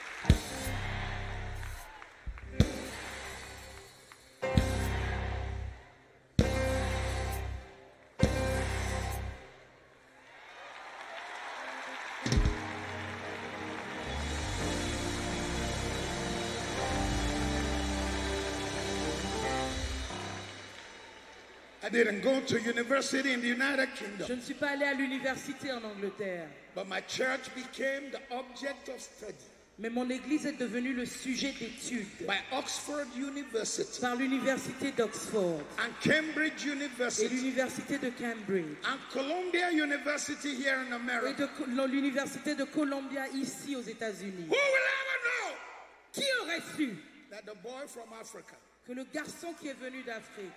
I didn't go to university in the United Je Kingdom, ne suis pas allé à l'université en Angleterre, but my church became the object of study mais mon église est devenue le sujet d'étude by Oxford University par l'université d'Oxford and Cambridge et University l'université de Cambridge and Columbia University here in et America. de Co- l'université de Columbia ici aux États-Unis. Who will ever know Qui aurait su that the boy from Africa que le garçon qui est venu d'Afrique,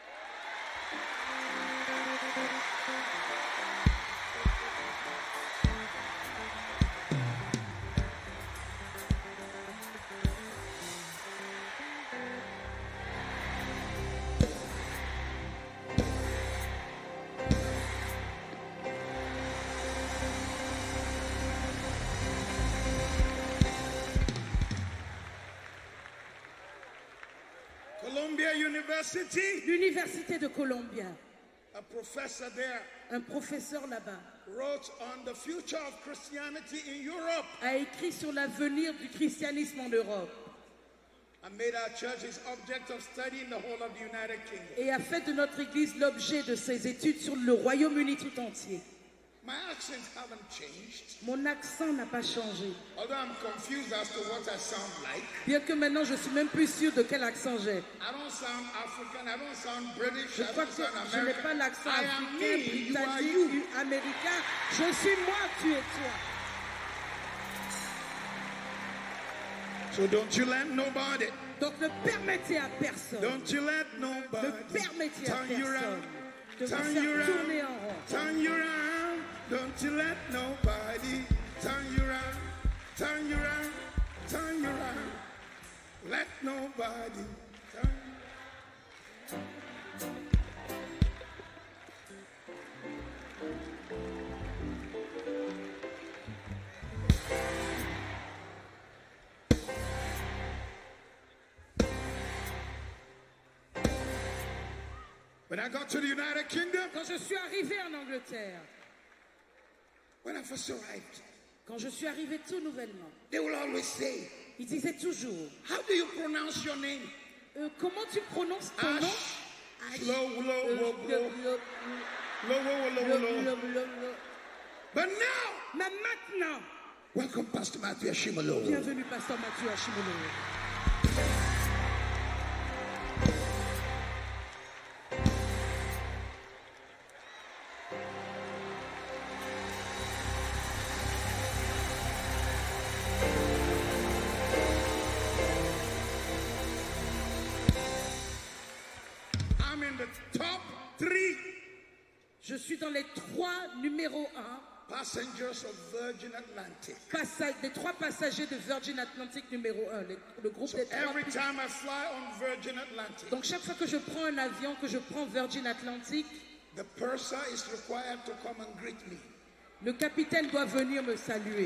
Columbia University, l'université de Columbia, a professor there un professeur là-bas, wrote on the future of Christianity in Europe a écrit sur l'avenir du christianisme en Europe and made our church his object of study in the whole of the United Kingdom. et a fait de notre église l'objet de ses études sur le Royaume-Uni tout entier. My accents haven't changed, Mon accent n'a pas changé, although I'm confused as to what I sound like. bien que maintenant je suis même plus sûr de quel accent j'ai. I don't sound African, I don't sound British, Je I crois don't que sound je n'ai American. pas l'accent I am africain, me, you are britannique, you. américain. Je suis moi, tu es toi. So don't you let nobody, Donc ne permettez à personne, don't you let ne nobody permettez à turn you personne around, de vous turn you faire tourner en around, rond. turn you around. Don't you let nobody turn you around, turn you around, turn you around. Let nobody turn. When I got to the United Kingdom, Quand je suis arrivé en Angleterre, when I first arrived, quand je suis arrivé tout nouvellement, they will always say, il disait toujours, how do you pronounce your name? euh, comment tu prononces ton nom? Ash, slow, low, Euh, low, le- low. le- Lower, lower, Le- lower, lower. le- le- le- But now, Mais maintenant, welcome Pastor Matthew Ashimolo. bienvenue Pasteur Mathieu Ashimolo. I'm in the top three Je suis dans les trois numéro un passengers of Virgin Atlantic. passa- des trois passagers de Virgin Atlantic numéro un, le, le groupe So des trois. every time I fly on Virgin Atlantic, Donc chaque fois que je prends un avion, que je prends Virgin Atlantic, the purser is required to come and greet me. le capitaine doit venir me saluer.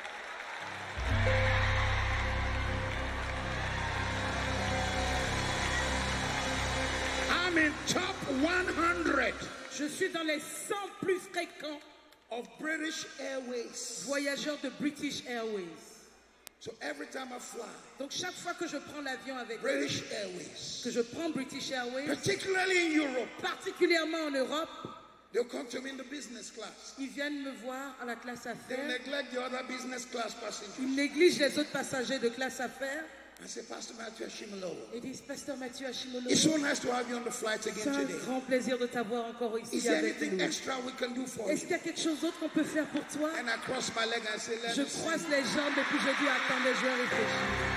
I'm in top one hundred Je suis dans les cent plus fréquents of British Airways. voyageurs de British Airways. So every time I fly, Donc chaque fois que je prends l'avion avec eux, British Airways, que je prends British Airways, particularly in Europe, particulièrement en Europe, they'll come to me in the business class. ils viennent me voir à la classe They affaires. neglect the other business class passengers. Ils négligent les autres passagers de classe affaires I say, Pastor Matthew Ashimolo, et disent Pasteur Mathieu Ashimolo, it's so nice to have you on the flight c'est again un today. grand plaisir de t'avoir encore Is ici there avec anything nous. extra we can do for Est-ce you? qu'il y a quelque chose d'autre qu'on peut faire pour toi? And I cross my leg and I say, let Je me see. croise les jambes et puis je dis attendez, je vais réfléchir.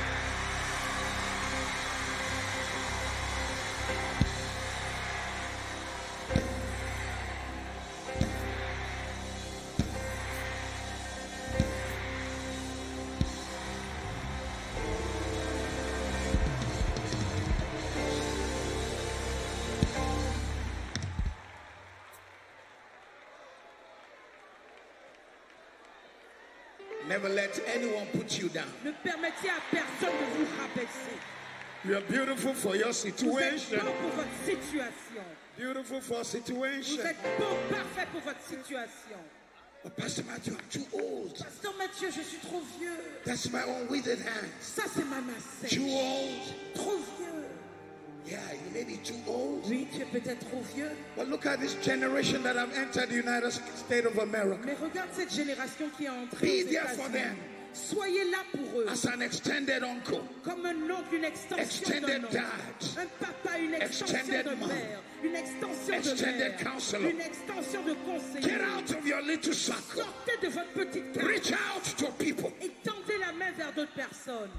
Never let anyone put you down. Ne permettez à personne de vous rabaisser. You're beautiful for your Vous êtes situation. bon pour votre situation. Beautiful for Vous situation. êtes bon, parfait pour votre situation. But Pastor Matthew, I'm too old. Pasteur Mathieu, je suis trop vieux. That's my own withered hands. Ça, c'est ma main sèche. Too old. Trop vieux. Yeah, you may be too old. Oui, tu es peut-être trop vieux. But look at this generation that have entered the United States of America. Mais regarde cette génération qui est entrée Be aux there for États-Unis. them. Soyez là pour eux. As an extended uncle, Comme un oncle, une extension extended d'un oncle. dad, Un papa, une extension extended de mom, père. Une extension de extended mère. counselor. Une extension de get conseiller. out of your little circle. Sortez de votre petite carte Reach out to people. et tendez la main vers d'autres personnes.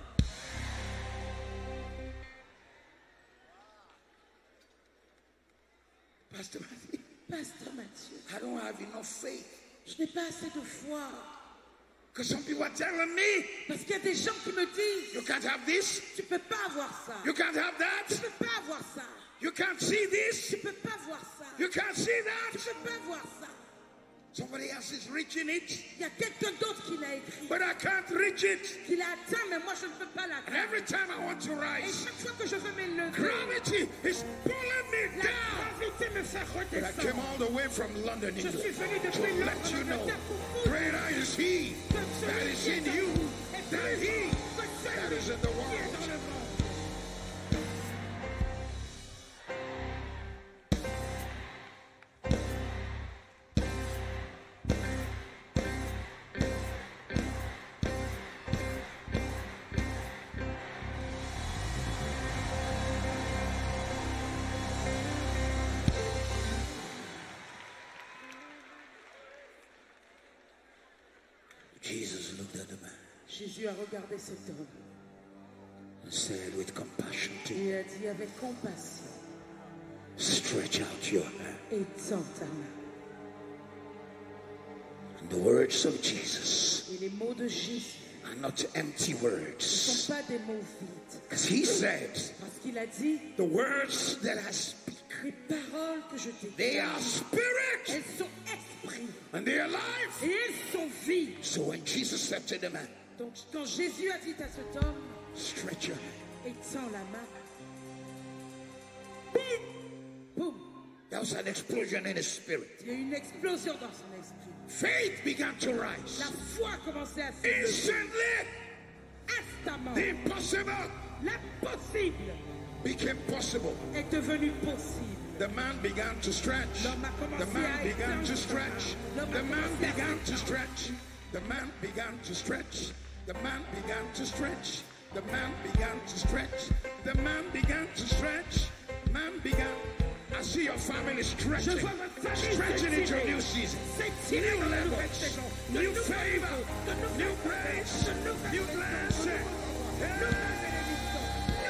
Pastor Matthew, Pasteur Mathieu, I don't have enough faith. je n'ai pas assez de foi. Because some people are telling me, Parce qu'il y a des gens qui me disent, you can't have this, tu peux pas avoir ça. you can't have Tu that, peux pas avoir ça. you can't see this, Tu peux pas voir ça. you can't see Tu that. peux pas voir ça. Somebody else is reaching it, Il y a quelqu'un d'autre qui l'a écrit, but I can't reach it. qui l'a atteint, mais moi je ne peux pas And l'atteindre. every time I want to Et rise, chaque fois que je veux m'élever, gravity is pulling me la down. gravité me fait But I came redescendre. all the way from London, Je England, suis venu to depuis let Londres, you know, Angleterre, pour vous. greater is He Que that celui is qui est in en you vous est than plus He grand que that celui is in the qui est dans world. le monde. Jesus looked at the man Jésus a regardé cet homme and said with compassion to him, et a dit avec compassion, stretch out your hand. étends ta main. And the words of Jesus Et les mots de Jésus are not empty ne words. sont pas des mots vides. Because he said, Parce qu'il a dit, the words that I speak, les paroles que je t'ai they dites, are spirit elles sont esprit and they are life. et elles sont vie. So when Jesus said to the man, Donc quand Jésus a dit à cet homme, stretch your hand, étends la main, boum, there was an explosion in his spirit. il y a eu une explosion dans son esprit. Faith began to rise. La foi a commencé à s'élever. Instantly, Instamment, the impossible l'impossible became possible. est devenu possible. The man began to stretch. L'homme a commencé The man à began to étendre. stretch. L'homme a The man commencé à began to s'étendre. stretch. The man began to stretch. The man began to stretch. The man began to stretch. The man began to stretch. Man began. I see your family stretching. Je vois votre famille Stretching into a s'étirer. new season. S'étirer New dans la nouvelle levels. saison. De New nouvelles favor. niveaux, de nouvelles New grâces, grace. de nouvelles New bénédictions, blessing. de nouvelles bénédictions,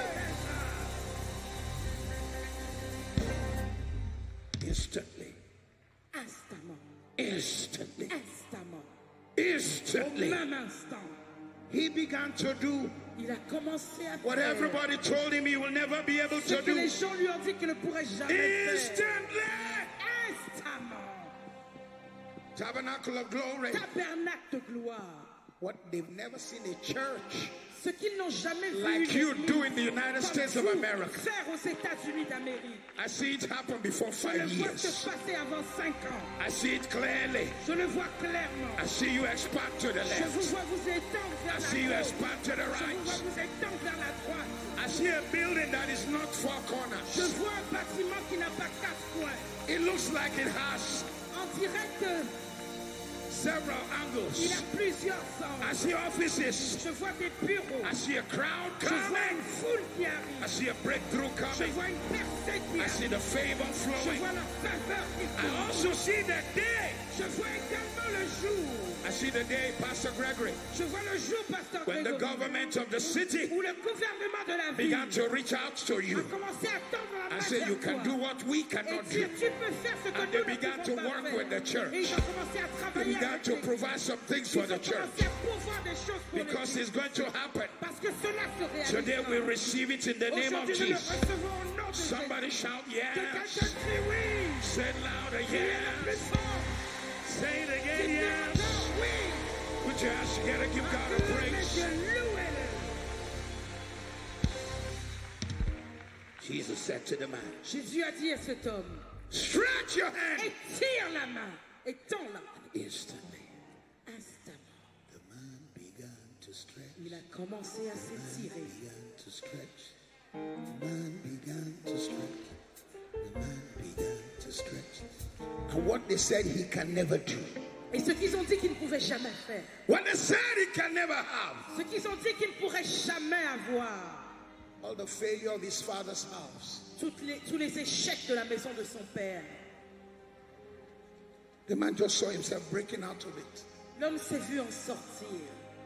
nouvelles grâces. Instantly. Instamment, Instantly. instamment, au Instantly. même instant, He began to do il a commencé à what faire everybody told him he will never be able ce to que do. les gens lui ont dit qu'il ne pourrait jamais faire. Instantly. Instamment, Tabernacle of glory. tabernacle de gloire. What they've never seen a church Ce qu'ils n'ont jamais vu like une you église do in the United comme States of vous America. faire aux États-Unis d'Amérique. I see it happen before Je le five vois se years. passer avant cinq ans. I see it clearly. Je le vois clairement. I see you expand to the Je vous left. vois vous étendre vers I la see you gauche. expand to the Je vous vois right. vous étendre vers la droite. I see a building that is not four Je corners. vois un bâtiment qui n'a pas quatre coins. It looks like it has On dirait que several il angles. a plusieurs I sens. see offices. Je vois des bureaux. I see a crowd Je vois coming. une foule qui I arrive. see a breakthrough Je coming. vois une percée qui I see arrive. the favor Je flowing. vois la faveur qui I coule. also see the day. Je vois également le jour. I see the day, Pastor Gregory, Je vois le jour, pasteur when the Grégory, government of the city où le gouvernement de la ville began to reach out to a you commencé à tendre la and main say, vers you can toi. do what we Et cannot dire, do. tu peux faire ce que And nous they ne began to pouvons pas work faire. with the church. Et ils ont commencé à They travailler began avec to l'Église. provide some things Ils for the ont church commencé à pourvoir des choses pour because l'Église. it's going to happen. Parce que cela se réalisera. Today we receive it in the name of Aujourd'hui, nous le Jesus. recevons au nom de Jésus. Somebody shout Que quelqu'un yes. crie oui. Say it louder, Criez le plus yes. fort. Say it again, Criez yes. encore oui. Put your hands together, give God a Acclamez praise. Dieu, louez-le. Jesus said to the man, Jésus a dit à cet homme, stretch your hand. étire la main et tends-la. Instantly, Instamment, the man began to stretch. il a commencé à s'étirer. Began to stretch. The man began to stretch. The man began to stretch. And what they said he can never do. Et ce qu'ils ont dit qu'ils ne pouvaient jamais faire. What they said he can never have. Ce qu'ils ont dit qu'ils ne pourraient jamais avoir. All the failure of his father's house. Toutes les, tous les échecs de la maison de son père. The man just saw himself breaking out of it. L'homme s'est vu en sortir.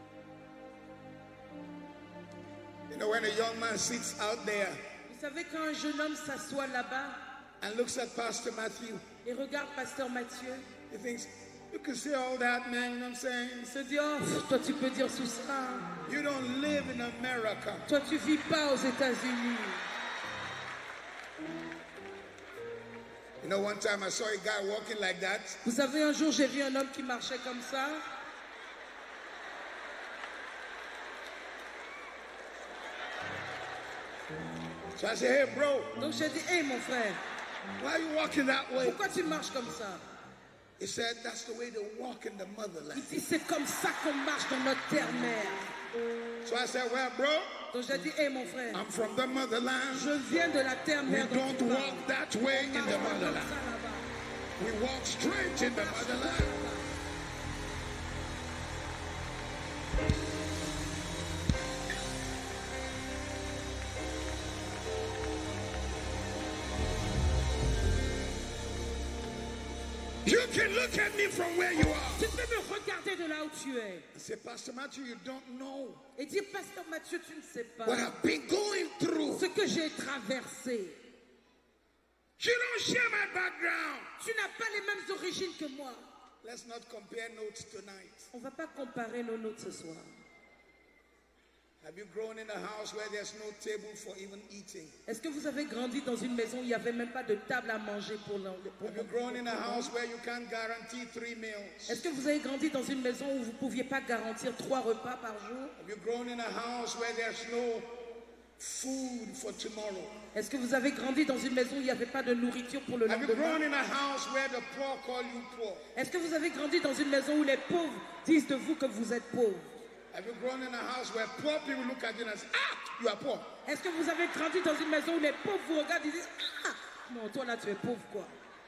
You know, when a young man sits out there Vous savez, quand un jeune homme s'assoit là-bas and looks at Pastor Matthew, et regarde Pasteur Mathieu, he thinks, you can say all that, man, you know what I'm saying? il se dit, oh, toi tu peux dire tout ça. You don't live in America. Toi tu vis pas aux États-Unis. You know, one time I saw a guy walking like that. Vous savez, un jour j'ai vu un homme qui marchait comme ça. So I said, hey, bro, Donc j'ai dit, hé mon frère, why are you walking that way? pourquoi tu marches comme ça? He said, that's the way they walk in the Il motherland. dit, c'est comme ça qu'on marche dans notre terre-mère. So I said, well, bro, Donc j'ai dit, hé mon frère, I'm from the motherland. je viens de la We terre-mère dont don't tu parles. walk that way in On marche the pas comme motherland. ça là-bas. We walk straight in the motherland. You can look at me from where you are. Tu peux me regarder de là où tu es I said, Pastor Matthew, you don't know et dire, Pasteur Mathieu, tu ne sais pas what I've been going through. ce que j'ai traversé. You don't share my background. Tu n'as pas les mêmes origines que moi. Let's not compare notes tonight. On ne va pas comparer nos notes ce soir. Have you grown in a house where there's no table for even eating? Est-ce que vous avez grandi dans une maison où il n'y avait même pas de table à manger pour l'en- pour- Have you grown in a house where you can't guarantee three meals? Est-ce que vous avez grandi dans une maison où vous ne pouviez pas garantir trois repas par jour? Have you grown in a house where there's no food for tomorrow? Est-ce que vous avez grandi dans une maison où il n'y avait pas de nourriture pour le Have you lendemain? grown in a house where the poor call you poor? Est-ce que vous avez grandi dans une maison où les pauvres disent de vous que vous êtes pauvres? Have you grown in a house where poor people look at you and say, ah, you are poor? Est-ce que vous avez grandi dans une maison où les pauvres vous regardent et disent, ah, Non, toi là, tu es pauvre, quoi.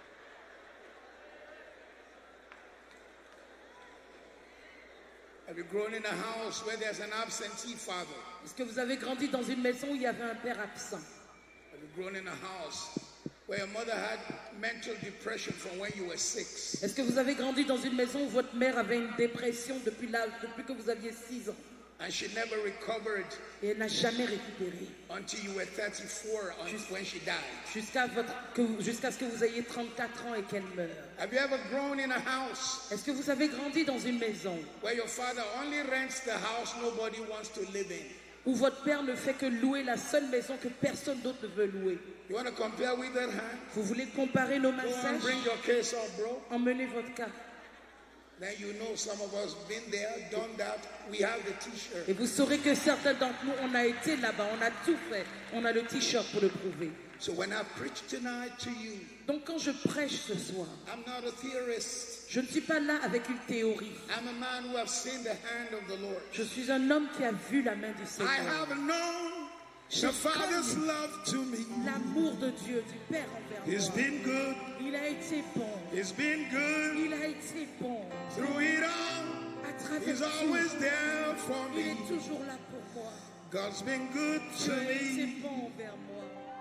Have you grown in a house where there's an absentee father? Est-ce que vous avez grandi dans une maison où il y avait un père absent? Have you grown in a house where your mother had mental depression from when you were six? Est-ce que vous avez grandi dans une maison où votre mère avait une dépression depuis, là, depuis que vous aviez six ans? And she never recovered Et elle n'a jamais récupéré. until you were thirty-four Just- when she died. Jusqu'à votre- que vous- jusqu'à ce que vous ayez trente-quatre ans et qu'elle meure. Have you ever grown in a house Est-ce que vous avez grandi dans une maison where your father only rents the house nobody wants to live in? où votre père ne fait que louer la seule maison que personne d'autre ne veut louer? You want to compare with that, huh? Vous voulez comparer nos Go on, massages? bring your case up, bro. Emmenez votre cas. Then you know some of us been there, done that. We have the t-shirt. Et vous saurez que certains d'entre nous, on a été là-bas, on a tout fait. On a le t-shirt pour le prouver. So when I preach tonight to you, Donc quand je prêche ce soir, I'm not a theorist. je ne suis pas là avec une théorie. I'm a man who have seen the hand of the Lord. Je suis un homme qui a vu la main du I Seigneur. have known the Father's love to me. L'amour de Dieu, du Père envers He's moi. been good. Il a été bon. He's been good Il a été bon. through it all. À travers He's tout, always there for il me. est toujours là pour moi. God's been good Dieu to a été me. bon envers moi.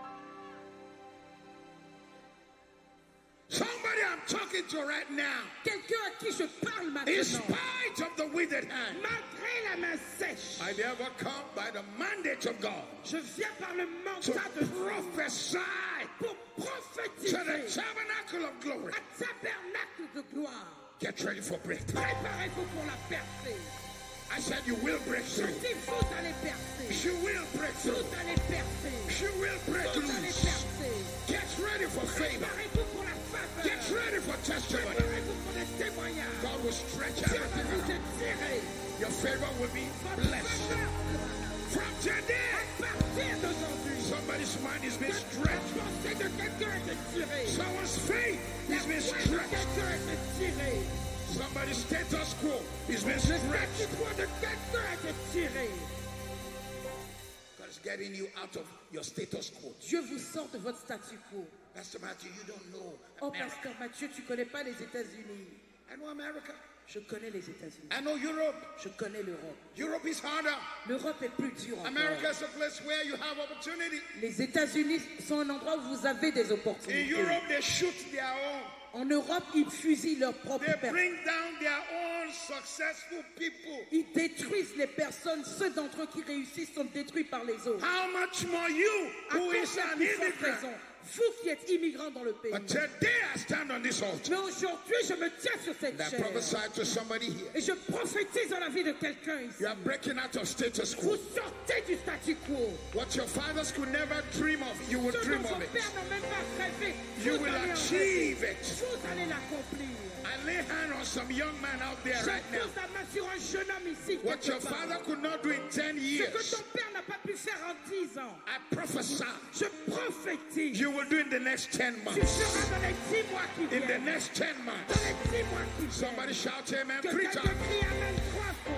Somebody I'm talking to right now, Quelqu'un à qui je parle in maintenant, spite of the withered hand, malgré la main sèche, I never come by the mandate of God je viens par le to mandat de Dieu prophesy pour to the prophétiser tabernacle of glory. à tabernacle de gloire. Get ready for breakthrough. Préparez-vous pour la percée. I said you will break Je through. dis, vous allez percer. You will break Vous through. allez percer. You will break Vous allez loose. percer. Get ready for favor. Préparez-vous pour la faveur. Get ready for testimony. Préparez-vous pour les témoignages. God will stretch Dieu va everything vous out. étirer. Your favor will be Votre blessed. faveur, From today, à partir d'aujourd'hui, somebody's mind is being la stretched. pensée de quelqu'un est étirée. Someone's faith La is being foi de stretched. quelqu'un est étirée. Somebody's status quo is being Le stretched. statut quo de quelqu'un est étiré. God is getting you out of your status quo. Dieu vous sort de votre statu quo. Pastor Matthew, you don't know Oh, America. Pasteur Mathieu, tu connais pas les États-Unis. I know America. Je connais les États-Unis. I know Europe. Je connais l'Europe. Europe is harder. L'Europe est plus dure encore. America is a place where you have opportunity. Les États-Unis sont un endroit où vous avez des In opportunités. Europe, they shoot their own. En Europe, ils fusillent leurs propres They personnes. bring down their own successful people. Ils détruisent les personnes. Ceux d'entre eux qui réussissent sont détruits par les autres. How much more you, À who quoi is faire an plus forte immigrant? raison, vous qui êtes immigrants dans le pays. But today I stand on this altar Mais aujourd'hui, je me tiens sur cette and I chair. prophesy to somebody here. Et je prophétise dans la vie de quelqu'un ici. You are breaking out of status Vous quo. sortez du statu quo. What your fathers could never dream of, you will Ce dont dream vos of it. pères n'ont même pas rêvé, You vous will allez en achieve rêver. it. Vous allez l'accomplir. I lay hand on some young man out there Je right now. pose la main sur un jeune homme ici. What quelque your part. father could not do in ten Ce que years, ton père n'a pas pu faire en dix ans. I prophesy Je prophétise. you will do in the next ten Tu months. feras dans les dix mois qui In the viennent. next ten Dans months. les dix mois qui viennent. Somebody shout amen Que three quelqu'un times. crie Amen trois fois.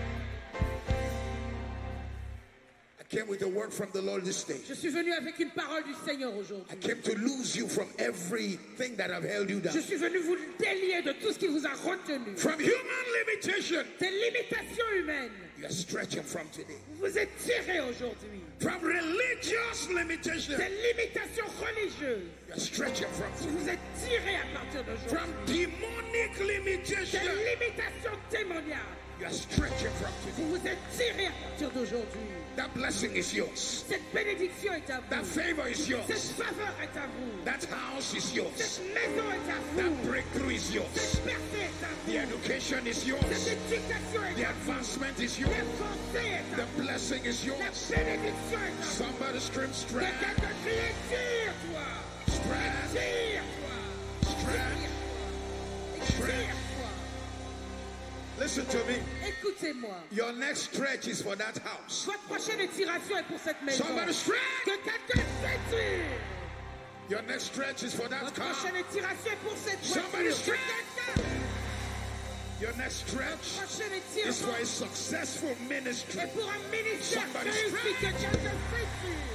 I came with a word from the Lord this day. Je suis venu avec une parole du Seigneur I aujourd'hui. came to lose you from everything that have held you down. Je suis venu vous délier de tout ce qui vous a retenu. From human limitation, Des limitations humaines. you are stretching from today. Vous vous étirez aujourd'hui. From religious limitation, Des limitations religieuses. you are stretching from Vous today. vous étirez à partir d'aujourd'hui. From demonic Des limitation, limitations démoniaques. you are stretching from today. Vous vous étirez à partir d'aujourd'hui. That blessing is yours. Cette bénédiction est à That vous. favor is yours. Cette faveur est à vous. That house is yours. Cette maison est à That vous. breakthrough is yours. Cette percée est à The vous. education is Cette yours. éducation est The à vous. advancement is La yours. santé est à The vous. blessing is La yours. bénédiction est à vous. Somebody scream Que strength, quelqu'un crie, tire-toi. strength, Tire-toi. strength. Tire-toi. Listen to me. Écoutez-moi. Your next stretch is for that house. Votre prochaine étiration est pour cette maison. Somebody stretch. Que quelqu'un s'étire. Your next stretch is for that Votre car. prochaine étiration est pour cette Somebody voiture. Que stretch. quelqu'un. Your next stretch Prochaine is for étirement a successful ministry. est pour un ministère Somebody réussi. stretch. Que quelqu'un s'étire.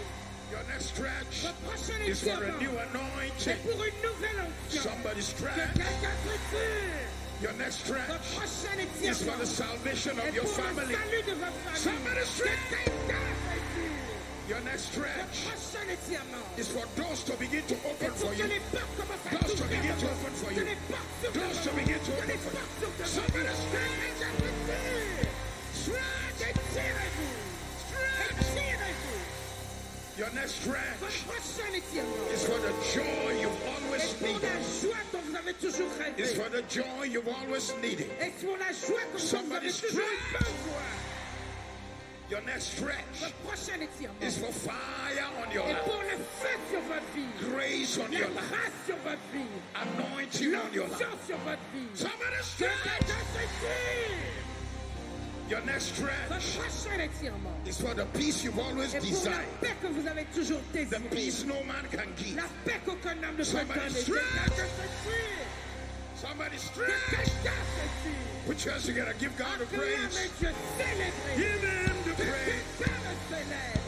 Your next stretch Votre prochain is for a étirement new est anointing. pour une nouvelle onction. Somebody Que stretch. quelqu'un structure. Your next Votre stretch prochain is for étirement the salvation of est your pour le family. salut de votre famille. Somebody Que stretch. quelqu'un structure. Your next Votre stretch prochain étirement is for doors to begin to est open pour for que you. les portes commencent à Doors to s'ouvrir begin to devant open for vous. you. Que les portes s'ouvrent Doors to devant begin vous. to Que open les for you. portes s'ouvrent devant Somebody vous. stretch. Stretch. Étirez-vous. Étirez-vous. Your next stretch Votre prochain étirement is for the joy you've always est pour la needed. joie dont vous avez toujours It's rêvé. for the joy you've always needed. Et pour la joie dont vous Somebody avez toujours eu stretch. besoin. Your next stretch Votre prochain étirement is for fire on your est life, pour le feu sur votre vie. grace on La your life, grâce sur votre vie. anointing on your life. L'onction sur votre vie. Somebody Que stretch. quelqu'un s'étire. Your next stretch Votre prochain étirement is for the peace you've always est pour la desired, paix que vous avez toujours the désirée. peace no man can give. La paix qu'aucun homme ne peut Somebody donner. Que stretch. quelqu'un s'étire. Somebody Que stretch. quelqu'un s'étire. Put your hands together. Give God the praise. Acclamez Dieu, célébrez. Give him the Que praise. quelqu'un le célèbre.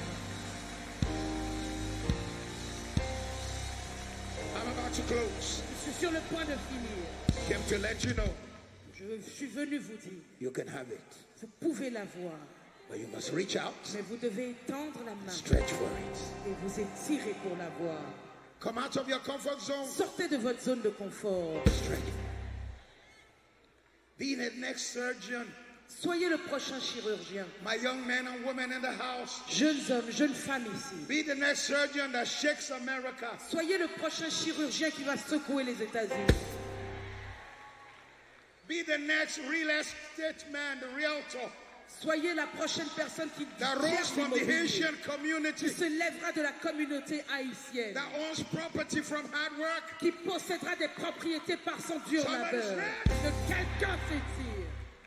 I'm about to close. Je suis sur le point de finir. Came to let you know Je suis venu vous dire, you can have it, vous pouvez l'avoir, but you must reach out, mais vous devez étendre la main stretch for it. et vous étirer pour l'avoir. Come out of your comfort zone. Sortez de votre zone de confort. Stretch. Be the next surgeon. Soyez le prochain chirurgien. My young men and women in the house. Jeunes hommes, jeunes femmes ici. Be the next surgeon that shakes America. Soyez le prochain chirurgien qui va secouer les États-Unis. Be the next real estate man, the realtor Soyez la prochaine personne qui that gère rose from the l'immobilier, Haitian community, qui se lèvera de la communauté haïtienne, that owns property from hard work. qui possédera des propriétés par son dur Somebody labeur. stretch. Que quelqu'un s'étire.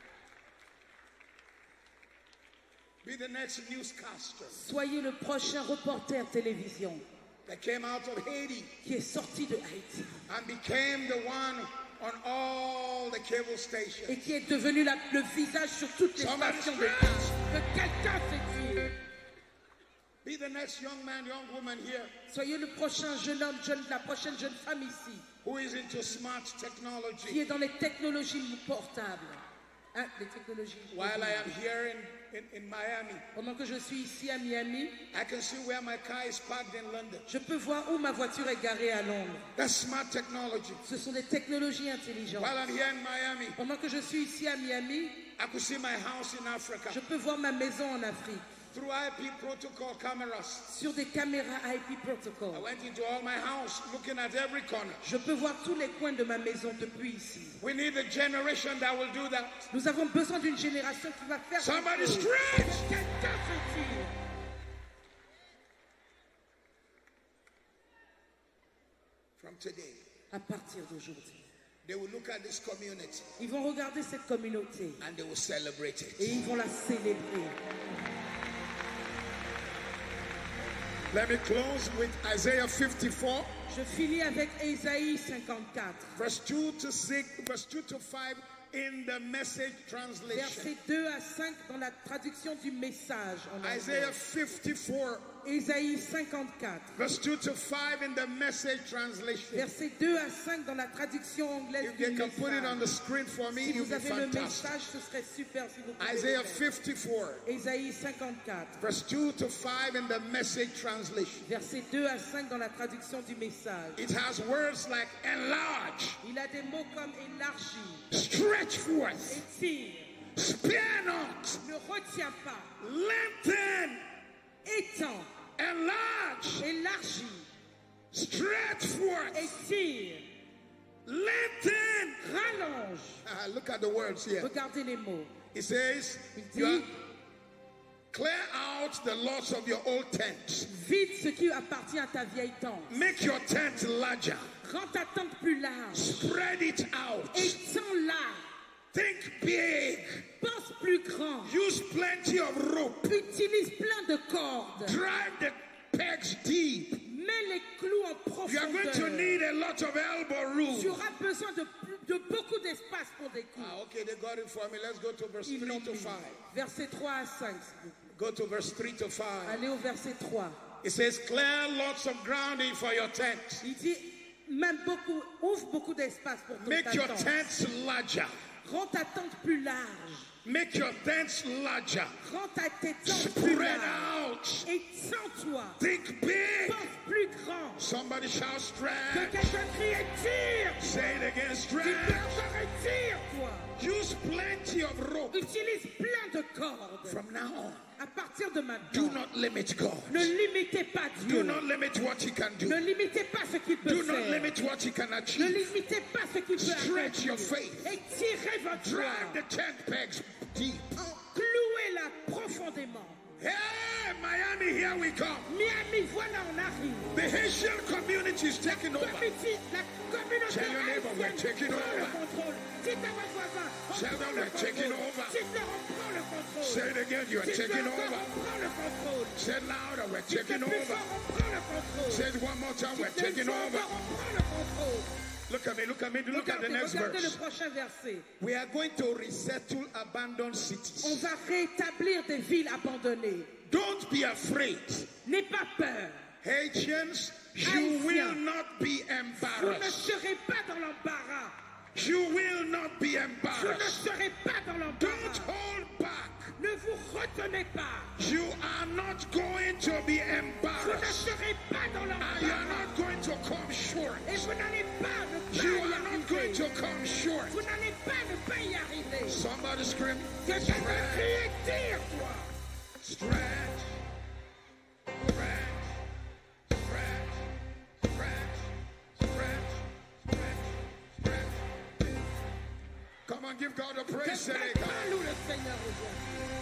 Be the next newscaster Soyez le prochain reporter télévision that came out of Haiti qui est sorti de Haïti and became the one on all the cable stations. et qui est devenu la- le visage sur toutes les Somebody stations de stretch. tâche. Que quelqu'un s'étire. Be the next young man, young woman here Soyez le prochain jeune homme, jeune, la prochaine jeune femme ici who is into smart qui technology. est dans les technologies portables. Hein, les technologies. While I am here in, in, in Miami, Pendant que je suis ici à Miami, I can see where my car is parked in London. je peux voir où ma voiture est garée à Londres. That's smart technology. Ce sont des technologies intelligentes. While I'm here in Miami, Pendant que je suis ici à Miami, I could see my house in Africa je peux voir ma maison en Afrique through I P protocol cameras. sur des caméras I P I protocol. went into all my house looking at every corner. Je peux voir tous les coins de ma maison depuis ici. We need a generation that will do that. Nous avons besoin d'une génération qui va faire Somebody quelque chose. stretch. Que quelqu'un s'étire. From today, À partir d'aujourd'hui, they will look at this community ils vont regarder cette communauté and they will celebrate et it. ils vont la célébrer. Let me close with Isaiah fifty-four, Je finis avec Ésaïe cinquante-quatre, verse two to six, verse two to five in the Message translation. versets deux à cinq dans la traduction du message en anglais. Isaiah fifty-four, Ésaïe cinquante-quatre, verse two to five in the Message translation. versets deux à cinq dans la traduction anglaise If du you can put it on message. the screen for me, Si it would vous be avez le fantastic. message, ce serait super si vous pouvez Isaiah le faire. fifty-four, Ésaïe cinquante-quatre, verse two to five in the Message translation. versets deux à cinq dans la traduction du message. It has words like enlarge, Il a des mots comme élargi, stretch forth, étire, spare not, ne retiens pas, lengthen, étend, enlarge, élargi, stretch forth, étire, lengthen. rallonge. Ah, look at the words here. Regardez les mots. It says, Il you are- dit, clear out the lots of your old tent. vide ce qui appartient à ta vieille tente. Make your tent larger. Rends ta tente plus large. Spread it out. Étends-la. Think big. Pense plus grand. Use plenty of rope. Utilise plein de cordes. Drive the pegs deep. Mets les clous en You are going to profondeur. need a lot of elbow Tu room. auras besoin de, de beaucoup d'espace pour des coups. Ah, okay, they got it for me. Let's go to verse Ils three l'ont to mis. five. Verset trois à cinq. s'il vous plaît. Go to verse three to five. Allez au verset trois. It says, clear lots of ground in for your tent. Il dit, même beaucoup, ouvre beaucoup d'espace pour ton Make ta your tente. tents larger. Rends ta tente plus large. Make your tents larger. Rends ta tes tentes plus Spread large. out. Et sens-toi. Think big. Pense plus grand. Somebody shout Que stretch. quelqu'un crie et tire. Say it again, Tu stretch. peux encore et tire, toi. Use plenty of rope. Utilise plein de cordes. From now on, À partir de do maintenant, not limit God. ne limitez pas Do Dieu. not limit what he can do. Ne limitez pas ce qu'il peut Do not faire. limit what he can Ne achieve. limitez pas ce qu'il peut Stretch your accomplir. faith. Et tirez votre Drive foi. the tent pegs deep. Clouez-la profondément. Hey, Miami, here we come. Miami, voilà, on arrive. The Haitian community is taking over. Community- la communauté Tell your neighbor we're haïtienne taking prend le over. contrôle. Dites à votre voisin, on Tell prend them le we're taking contrôle. over. Dites-leur, on prend le contrôle. Say it again, you are Dites-leur taking encore, over. on prend le contrôle. Say it louder, we're Dites-le taking plus over. fort, on prend le contrôle. Say it one more time, we're Dites-le taking encore, over. on prend le contrôle. Look at me, look at me, look at the Regardez, next regardez le verse. prochain verset. We are going to resettle abandoned On cities. va rétablir des villes abandonnées. Don't be afraid. N'aie pas peur. Haitians, you Haïtiens. will not be Vous ne embarrassed. serez pas dans l'embarras. You will not be Vous ne embarrassed. serez pas dans Don't l'embarras. hold back. Ne vous retenez pas. You are not going to be Vous ne embarrassed. serez pas dans And l'embarras. you are not going to come short. Et vous n'allez pas ne pas You y are not going arriver. to come short. Vous n'allez pas ne pas y arriver. Somebody scream, Que quelqu'un stretch, crie et tire, toi. stretch, stretch, stretch, stretch, stretch, stretch, stretch. Come on, give God a praise Que today. quelqu'un Come on. loue le Seigneur aujourd'hui.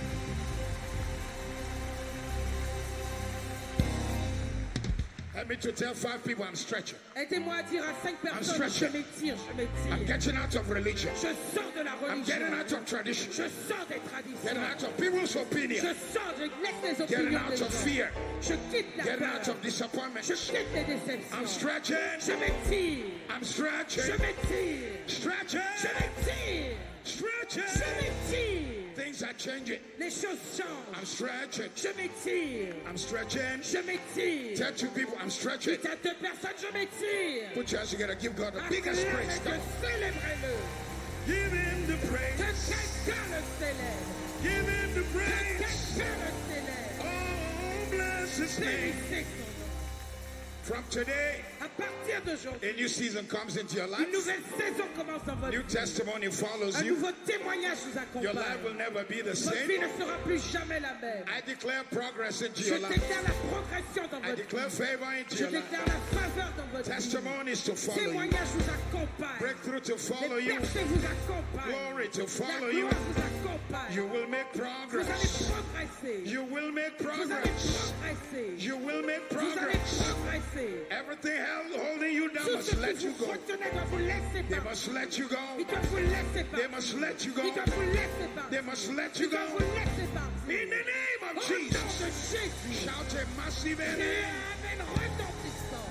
Help me to tell five people I'm stretching. Aidez-moi à dire à cinq personnes, je stretching. m'étire, je I'm m'étire. getting out of religion. Je sors de la I'm getting religion. out of tradition. Je sors des Getting traditions. out of people's Je opinion. sors, je laisse les Getting opinions out des of gens. fear. Je quitte la Getting out peur. of disappointment. Je quitte les I'm déceptions. stretching. Je m'étire. I'm Je stretching. m'étire. Stretching. Je m'étire. Je Stretching. m'étire. Things are changing. Les choses changent. I'm stretching. Je m'étire. I'm stretching. Je m'étire. Tell two people I'm stretching. Dites à deux personnes, je m'étire. Put your hands together. Give God the biggest Acclamez praise. que Come on. célébrez-le. Give him the Que praise. quelqu'un le célèbre. Give him the Que praise. quelqu'un le célèbre. Oh, bless his name. Bénissez son nom. From today, À partir d'aujourd'hui, a new season comes into your une life. nouvelle saison commence dans votre New vie. testimony follows Un you. nouveau témoignage vous Your life accompagne. will never be the Votre vie same. ne sera plus jamais la même. I declare progress into Je your life. déclare la progression dans I votre declare vie. favor into Je your life. déclare la faveur dans votre vie. Testimonies to follow you. Témoignage vous accompagne. Breakthrough to follow Les you. percées vous accompagnent. Glory to La follow you. gloire vous accompagne. You will make Vous allez progress. progresser. You will make Vous allez progress. progresser. You will make Vous allez progress. progresser. Everything held, holding you down Tout must ce let qui you vous go. retenait doit vous laisser They partir. must let you go. Ils doivent vous laisser They partir. must let you go. Ils doivent vous laisser They partir. must let you Ils doivent go. vous laisser partir. In the name Au of nom de Jesus. Jésus. Shout a massive Et amen. Amen retentissant.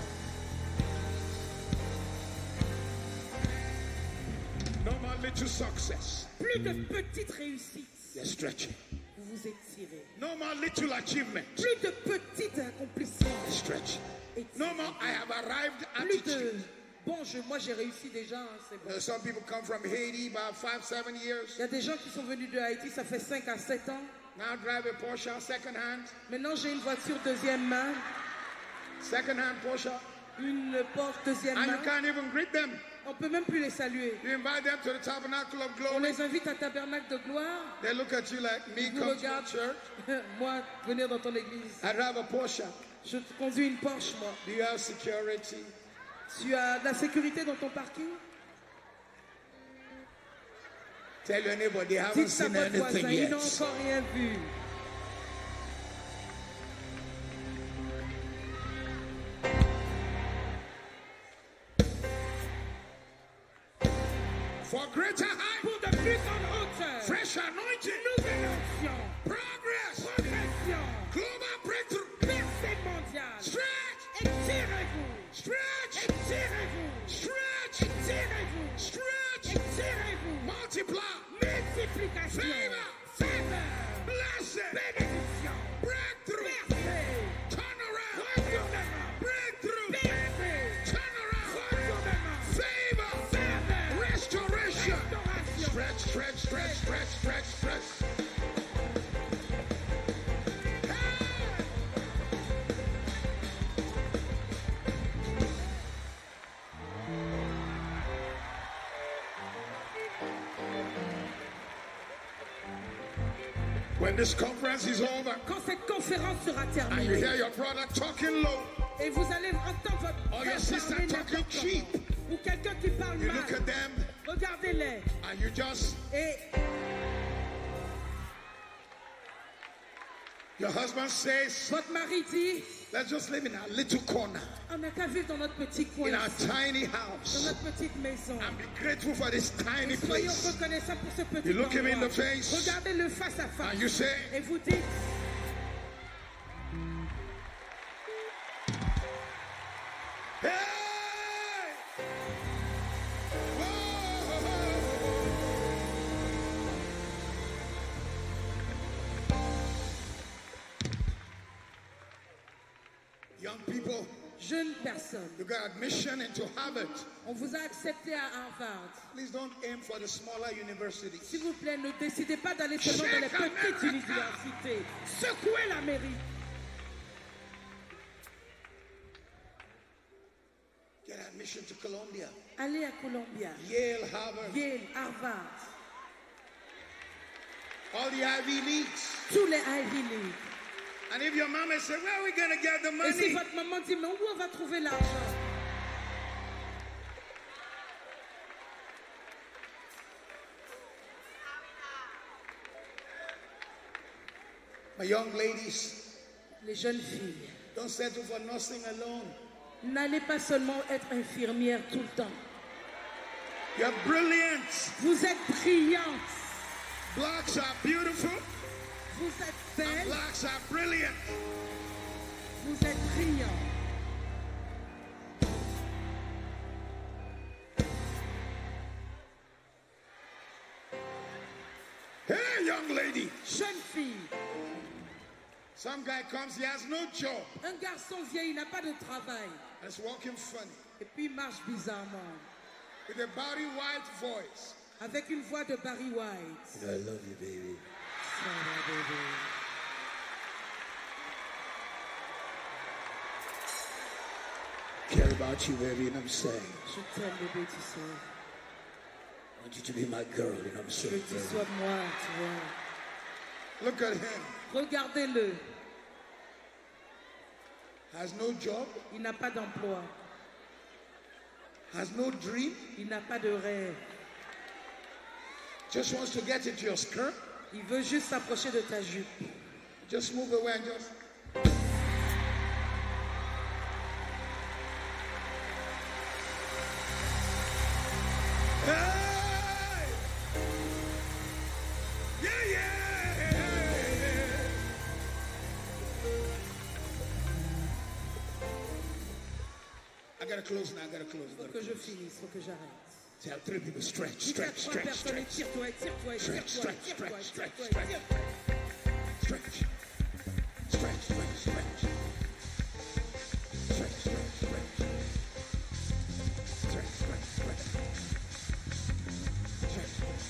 No more little success. Plus de petites réussites. You're stretching. Vous vous étirez. No more little achievement. Plus de petits accomplissements. Stretch. Étirez. No more I have arrived Plus de attitude. bon, je, moi j'ai réussi déjà, hein, c'est bon. Uh, some people come from Haiti about five, seven years. Il y a des gens qui sont venus de Haïti, ça fait cinq à sept ans. Now drive a Porsche second hand. Maintenant j'ai une voiture deuxième main, Second hand Porsche. une Porsche deuxième And you main. can't even greet them. On peut même plus les saluer. You invite them to the Tabernacle of On Glory. les invite à Tabernacle de Gloire. They look at you like, me Ils vous come to regardent. church. Moi, venir dans ton église. I drive a Porsche. Je conduis une Porsche, moi. Do you have security? Tu as de la sécurité dans ton parking? Tell your neighbor they haven't Dites à seen votre anything voisin, ils yet. n'ont encore rien vu. For greater height, Pour de plus grandes hauteurs. fresh anointing, Nouvelle onction. progress, Progression. global breakthrough. Percée mondiale. Stretch, Étirez-vous. stretch, Étirez-vous. stretch, Étirez-vous. stretch, Étirez-vous. multiply, Multiplication. Favor. Faveur. blessing, Bénédiction. breakthrough, Percée. turn When this conference is over, quand cette conférence sera and you terminée, hear your brother talking low, et vous allez entendre votre or your frère sister parler talking n'importe cheap, comment, ou quelqu'un qui parle you mal, look at them regardez-les. and you just, Et your husband says, votre mari dit, let's just live in a little corner, on n'a qu'à vivre dans notre petit coin, in our ici, tiny dans house, notre petite maison. and be grateful for this tiny Soyons place. reconnaissants pour ce petit You look him in endroit. the face, Regardez-le face à face. and you say, Et vous dites, hey! Whoa! Young people, jeunes personnes, you got admission into Harvard. on vous a accepté à Harvard. Please don't aim for the smaller universities. S'il vous plaît, ne décidez pas d'aller seulement dans les petites universités. Secouez l'Amérique. Get admission to Columbia, Allez à Columbia, Yale, Harvard, Yale, Harvard, all the Ivy Leagues. tous les Ivy League. And if your mama said, where are we going to get the Et si money? votre maman dit, mais où on va trouver l'argent? My young ladies, Les jeunes filles, don't settle for nursing alone. n'allez pas seulement être infirmière tout le temps. You're brilliant. Vous êtes brillantes, Blacks are beautiful. vous êtes And belles, blacks are brilliant. vous êtes brillants. Hey, young lady. Jeune fille, Some guy comes, he has no job. un garçon vieil, il n'a pas de travail. And it's walking funny. Et puis il marche bizarrement, With a Barry White voice. avec une voix de Barry White. I love you, baby. Ça va, bébé. Care about you, baby, and I'm saying, Je t'aime, bébé, tu sais. I want you to be my girl, and I'm Je veux saying, que tu sois moi, tu vois. look at him. Regardez-le, Has no job, il n'a pas d'emploi, has no dream, il n'a pas de rêve. just wants to get into your skirt. Il veut juste s'approcher de ta jupe. Just move away and just. Hey! Yeah, yeah! I gotta close now, I gotta close. I Faut gotta que je close. finisse, faut que j'arrête. Tell three people stretch, Dites à stretch, trois stretch, personnes, stretch, étire-toi, étire-toi, stretch, étire-toi, stretch, étire-toi, stretch, étire-toi, stretch, étire-toi. stretch, stretch, stretch, stretch, stretch, stretch, stretch, stretch, stretch, stretch, stretch.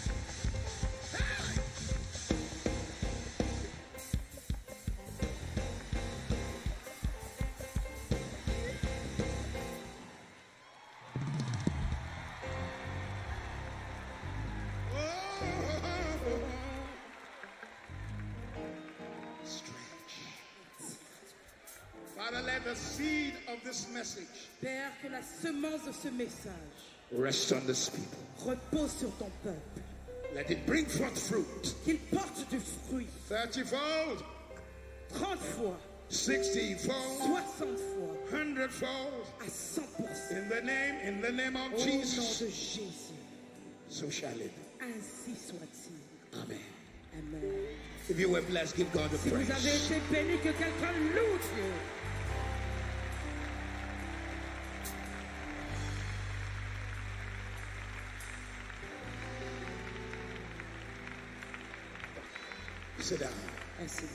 Father, let the seed of this message Père, que la semence de ce message rest on this people. repose sur ton peuple. Let it bring forth fruit. Qu'il porte du fruit Thirty-fold, trente fois, sixty-fold, soixante fois, hundred-fold. à cent pour cent. In the name, in the name of Au nom Jesus. de Jésus, So shall it. ainsi soit-il. Amen. Amen. If you were blessed, give God the Si vous avez praise. été béni, que quelqu'un loue Dieu. Sit down. Ainsi.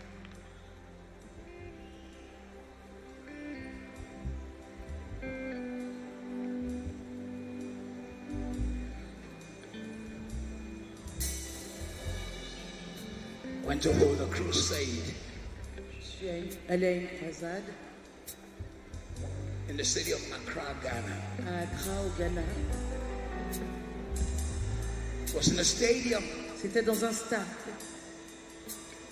Went to hold a crusade Je suis à une- allée à une croisade in the city of Accra, Ghana. à Accra, au Ghana. It was in a stadium. C'était dans un stade.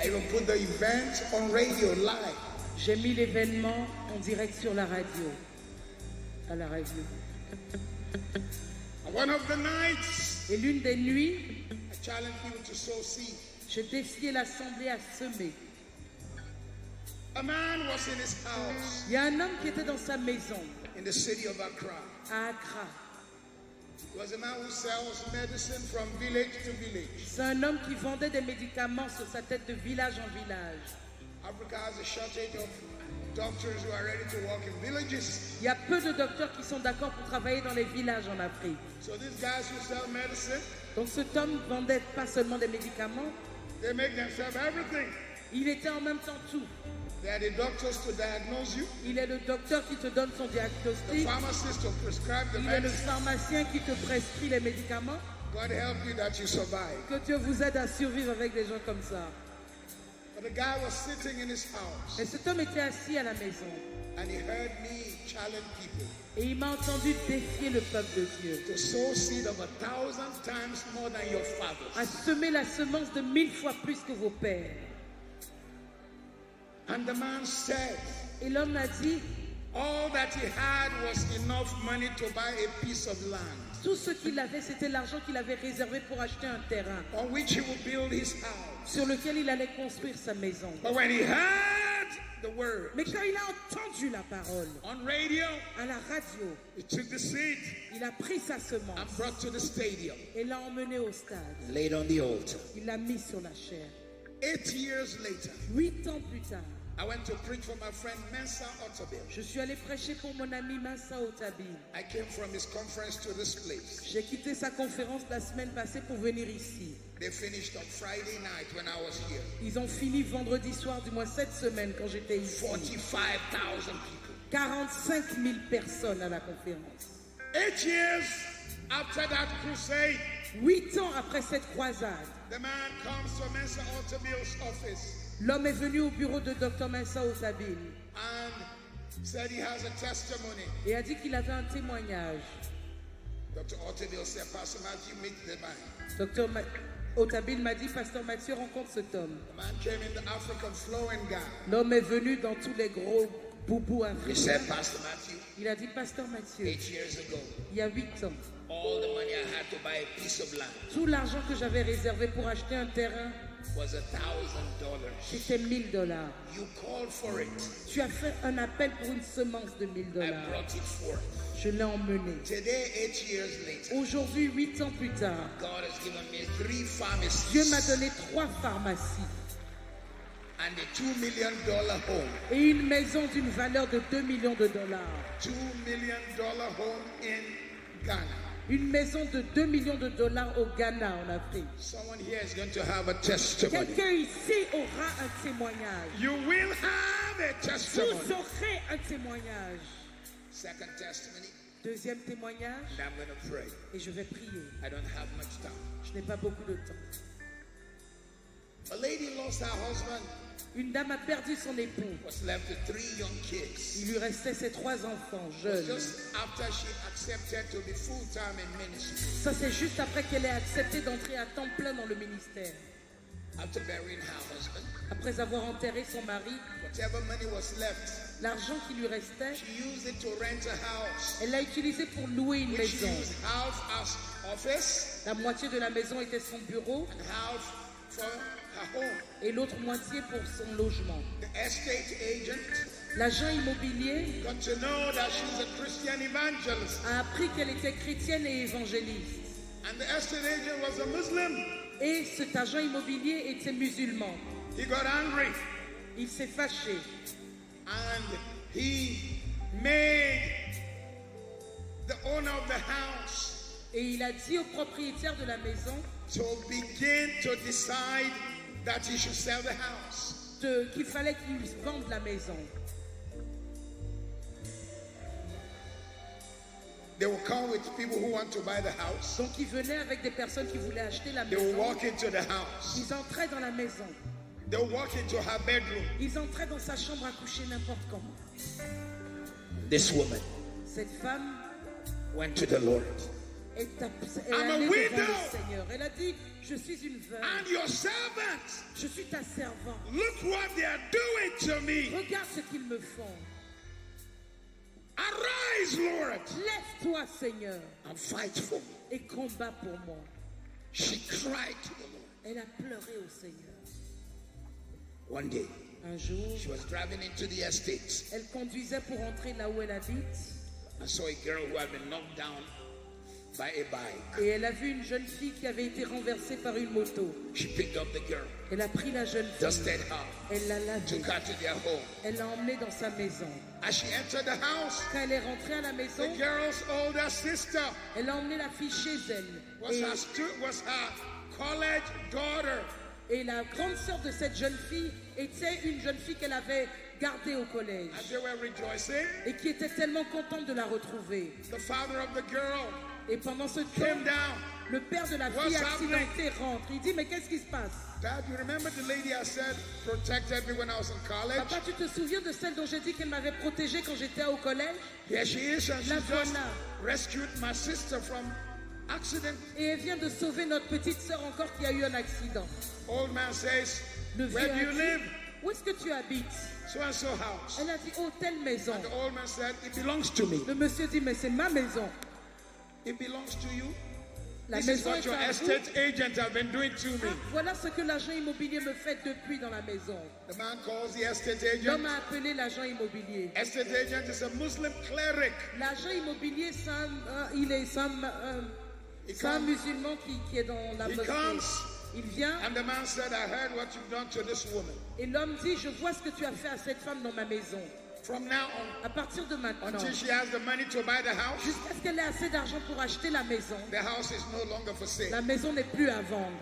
I even put the event on radio live. J'ai mis l'événement en direct sur la radio. À la radio. And one of the nights, Et l'une des nuits, I challenge people to sow seed. j'ai défié l'assemblée à semer. A man was in his house Il y a un homme qui était dans sa maison, in the city of Accra. à Accra. He was a man who sells medicine from village to village. C'est un homme qui vendait des médicaments sur sa tête de village en village. Africa has a shortage of doctors who are ready to work in villages. Il y a peu de docteurs qui sont d'accord pour travailler dans les villages en Afrique. So these guys who sell medicine, Donc cet homme vendait pas seulement des médicaments, they make themselves everything. il était en même temps tout. They are the doctors to diagnose you, Il est le docteur qui te donne son the diagnostic, pharmacist to prescribe the il est le medicine. pharmacien qui te prescrit les médicaments. God help you that you survive. Que Dieu vous aide à survivre avec des gens comme ça. But the guy was sitting in his house Et cet homme était assis à la maison and he heard me challenge people et il m'a entendu défier le peuple de Dieu to sow seed of a thousand times more than your fathers. à semer la semence de mille fois plus que vos pères. And the man said, Et l'homme a dit, all that he had was enough money to buy a piece of land tout ce qu'il avait, c'était l'argent qu'il avait réservé pour acheter un terrain on which he would build his house. sur lequel il allait construire sa maison. But when he heard the word Mais quand il a entendu la parole on radio, à la radio, he took the seed il a pris sa and semence brought to the stadium, et l'a emmené au stade. laid on the altar. Il l'a mis sur la chair. Eight years later, Huit ans plus tard, I went to preach for my friend Mensa Otabil. je suis allé prêcher pour mon ami Mansa Otabil. I came from his conference to this place. J'ai quitté sa conférence la semaine passée pour venir ici. They finished on Friday night when I was here. Ils ont fini vendredi soir, du moins cette semaine quand j'étais ici. forty-five thousand people. quarante-cinq mille personnes à la conférence. Eight years after that crusade, Huit ans après cette croisade, the man comes to Mensa Otabil's office l'homme est venu au bureau de docteur Mansa Otabil and said he has a testimony. et a dit qu'il avait un témoignage. Doctor Otabil said, Pastor Matthew, meet the man. Docteur Ma- Otabil m'a dit, Pasteur Mathieu rencontre cet homme. The man came in the African flowing gown. L'homme est venu dans tous les gros boubous He africains. said, Pastor Matthew, Il a dit, Pasteur Mathieu, eight years ago, il y a huit ans, all the money I had to buy a piece of land tout l'argent que j'avais réservé pour acheter un terrain, was a thousand dollars. c'était mille dollars. You called for it. Tu as fait un appel pour une semence de mille I dollars. brought it forth. Je l'ai emmené. Today, eight years later, Aujourd'hui, huit ans plus tard, God has given me three pharmacies Dieu m'a donné trois pharmacies and a two million dollar home. et une maison d'une valeur de deux millions de dollars. Two million dollar home in Ghana. Une maison de deux millions de dollars au Ghana, en Afrique. Someone here is going to have a testimony. Quelqu'un ici aura un témoignage. You will have a Vous testimony. aurez un témoignage. Second testimony, Deuxième témoignage, and I'm going to pray. et je vais prier. I don't have much time. Je n'ai pas beaucoup de temps. A lady lost her husband, Une dame a perdu son époux. was left with three young kids. Il lui restait ses trois enfants jeunes. Just after she accepted to be full-time in ministry. Ça, c'est juste après qu'elle ait accepté d'entrer à temps plein dans le ministère. After burying her husband, Après avoir enterré son mari, whatever money was left, l'argent qui lui restait, she used it to rent a house, elle l'a utilisé pour louer une which she maison. used half as office La moitié de la maison était son bureau and half for her home. et l'autre moitié pour son logement. The estate agent L'agent immobilier got to know that she was a Christian evangelist, a appris qu'elle était chrétienne et évangéliste. and the estate agent was a Muslim. Et cet agent immobilier était musulman. He got angry Il s'est fâché and he made the owner of the house et il a dit au propriétaire de la maison to begin to decide that he should sell the house. de- qu'il fallait qu'il vende la maison. They will come with people who want to buy the house. Donc il venait avec des personnes qui voulaient acheter la They will maison. walk into the house. Ils entraient dans la maison. They will walk into her bedroom. Ils entraient dans sa chambre à coucher n'importe comment. This woman Cette femme went to the Lord. Et ta- elle I'm est a allée widow. devant le Seigneur. Elle a dit, je suis une veuve. And your servant, Je suis ta servante. look what they are doing to me. Regarde ce qu'ils me font. Arise, Lord, Lève-toi, Seigneur, and fight for me. et combat pour moi. She cried to the Lord. Elle a pleuré au Seigneur. One day, Un jour, she was driving into the estates elle conduisait pour entrer là où elle habite and saw a girl who had been knocked down by a bike. et elle a vu une jeune fille qui avait été renversée par une moto. She picked up the girl, Elle a pris la jeune fille, dusted her, elle l'a lavée, took her to their home. elle l'a emmenée dans sa maison. As she entered the house, Quand elle est rentrée à la maison, the girl's older sister elle a emmené la fille chez elle. was Et, her, stu- was her college daughter. et la grande sœur de cette jeune fille était une jeune fille qu'elle avait gardée au collège And they were rejoicing. et qui était tellement contente de la retrouver. The father of the girl Et pendant ce came temps, down. le père de la What's fille happening? accidentée rentre. Il dit, mais qu'est-ce qui se passe? Dad, you remember the lady I said protected me when I was in college? Papa, tu te souviens de celle dont j'ai dit qu'elle m'avait protégée quand j'étais au collège? Here she is, and she La just voilà. rescued my sister from accident. Et elle vient de sauver notre petite sœur encore qui a eu un accident. Old man says, Le vieux where do a you dit, live? où est-ce que tu habites? So and so house. Elle a dit, oh, telle maison. And the old man said, it belongs to me. Le monsieur dit, mais c'est ma maison. It belongs to you. La This is maison what est your à vous. estate agent has been doing to me. Ah, voilà ce que l'agent immobilier me fait depuis dans la maison. The man calls the estate L'homme agent. a appelé l'agent immobilier. Estate agent is a Muslim cleric. L'agent immobilier, c'est un, un- il est c'est un, un- He c'est un comes- musulman qui, qui est dans la He mosquée. comes, Il vient and the man said, I heard what you've done to this woman. et l'homme dit, je vois ce que tu as fait à cette femme dans ma maison. From now on, À partir de maintenant, until she has the money to buy the house, jusqu'à ce qu'elle ait assez d'argent pour acheter la maison, the house is no longer for sale. la maison n'est plus à vendre.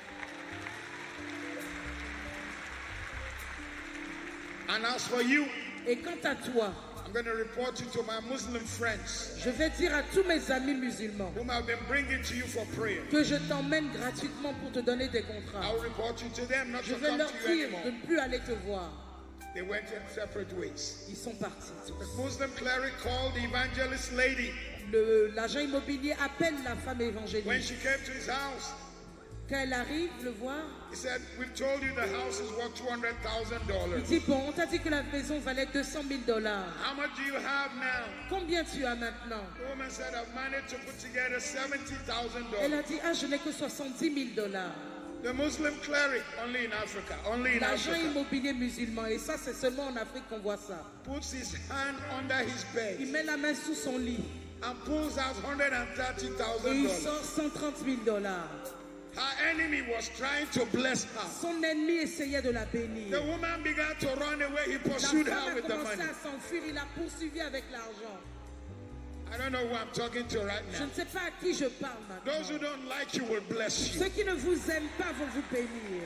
And as for you, Et quant à toi, I'm going to report you to my Muslim friends je vais dire à tous mes amis musulmans whom I've been bringing to you for prayer. que je t'emmène gratuitement pour te donner des contrats. I'll report you to them, not Je to vais come leur to you dire anymore. de ne plus aller te voir. They went in separate ways. Ils sont partis. The Muslim cleric called the evangelist lady. Le- L'agent immobilier appelle la femme When évangélique. she came to his house, Quand elle arrive le voir, he said, we've told you the house is worth two hundred thousand il dollars. dit, bon, on t'a dit que la maison valait deux cent mille dollars. How much do you have now? Combien tu as maintenant? The woman said, I've managed to put together seventy thousand Elle a dollars. dit, ah, je n'ai que soixante-dix mille dollars. The Muslim cleric, only in Africa, only in L'agent Africa, immobilier musulman, et ça, c'est seulement en Afrique qu'on voit ça. puts his hand under his Il bed met la main sous son lit and pulls out one hundred thirty et thousand il dollars. sort cent trente mille dollars. Her enemy was trying to bless her. Son ennemi essayait de la bénir. The woman began to run away. He La pursued femme her a with the commencé money. à s'enfuir, il a poursuivi avec l'argent. I don't know who I'm talking to right Je now. ne sais pas à qui je parle Those who maintenant. don't like you will bless you. Ceux qui ne vous aiment pas vont vous bénir.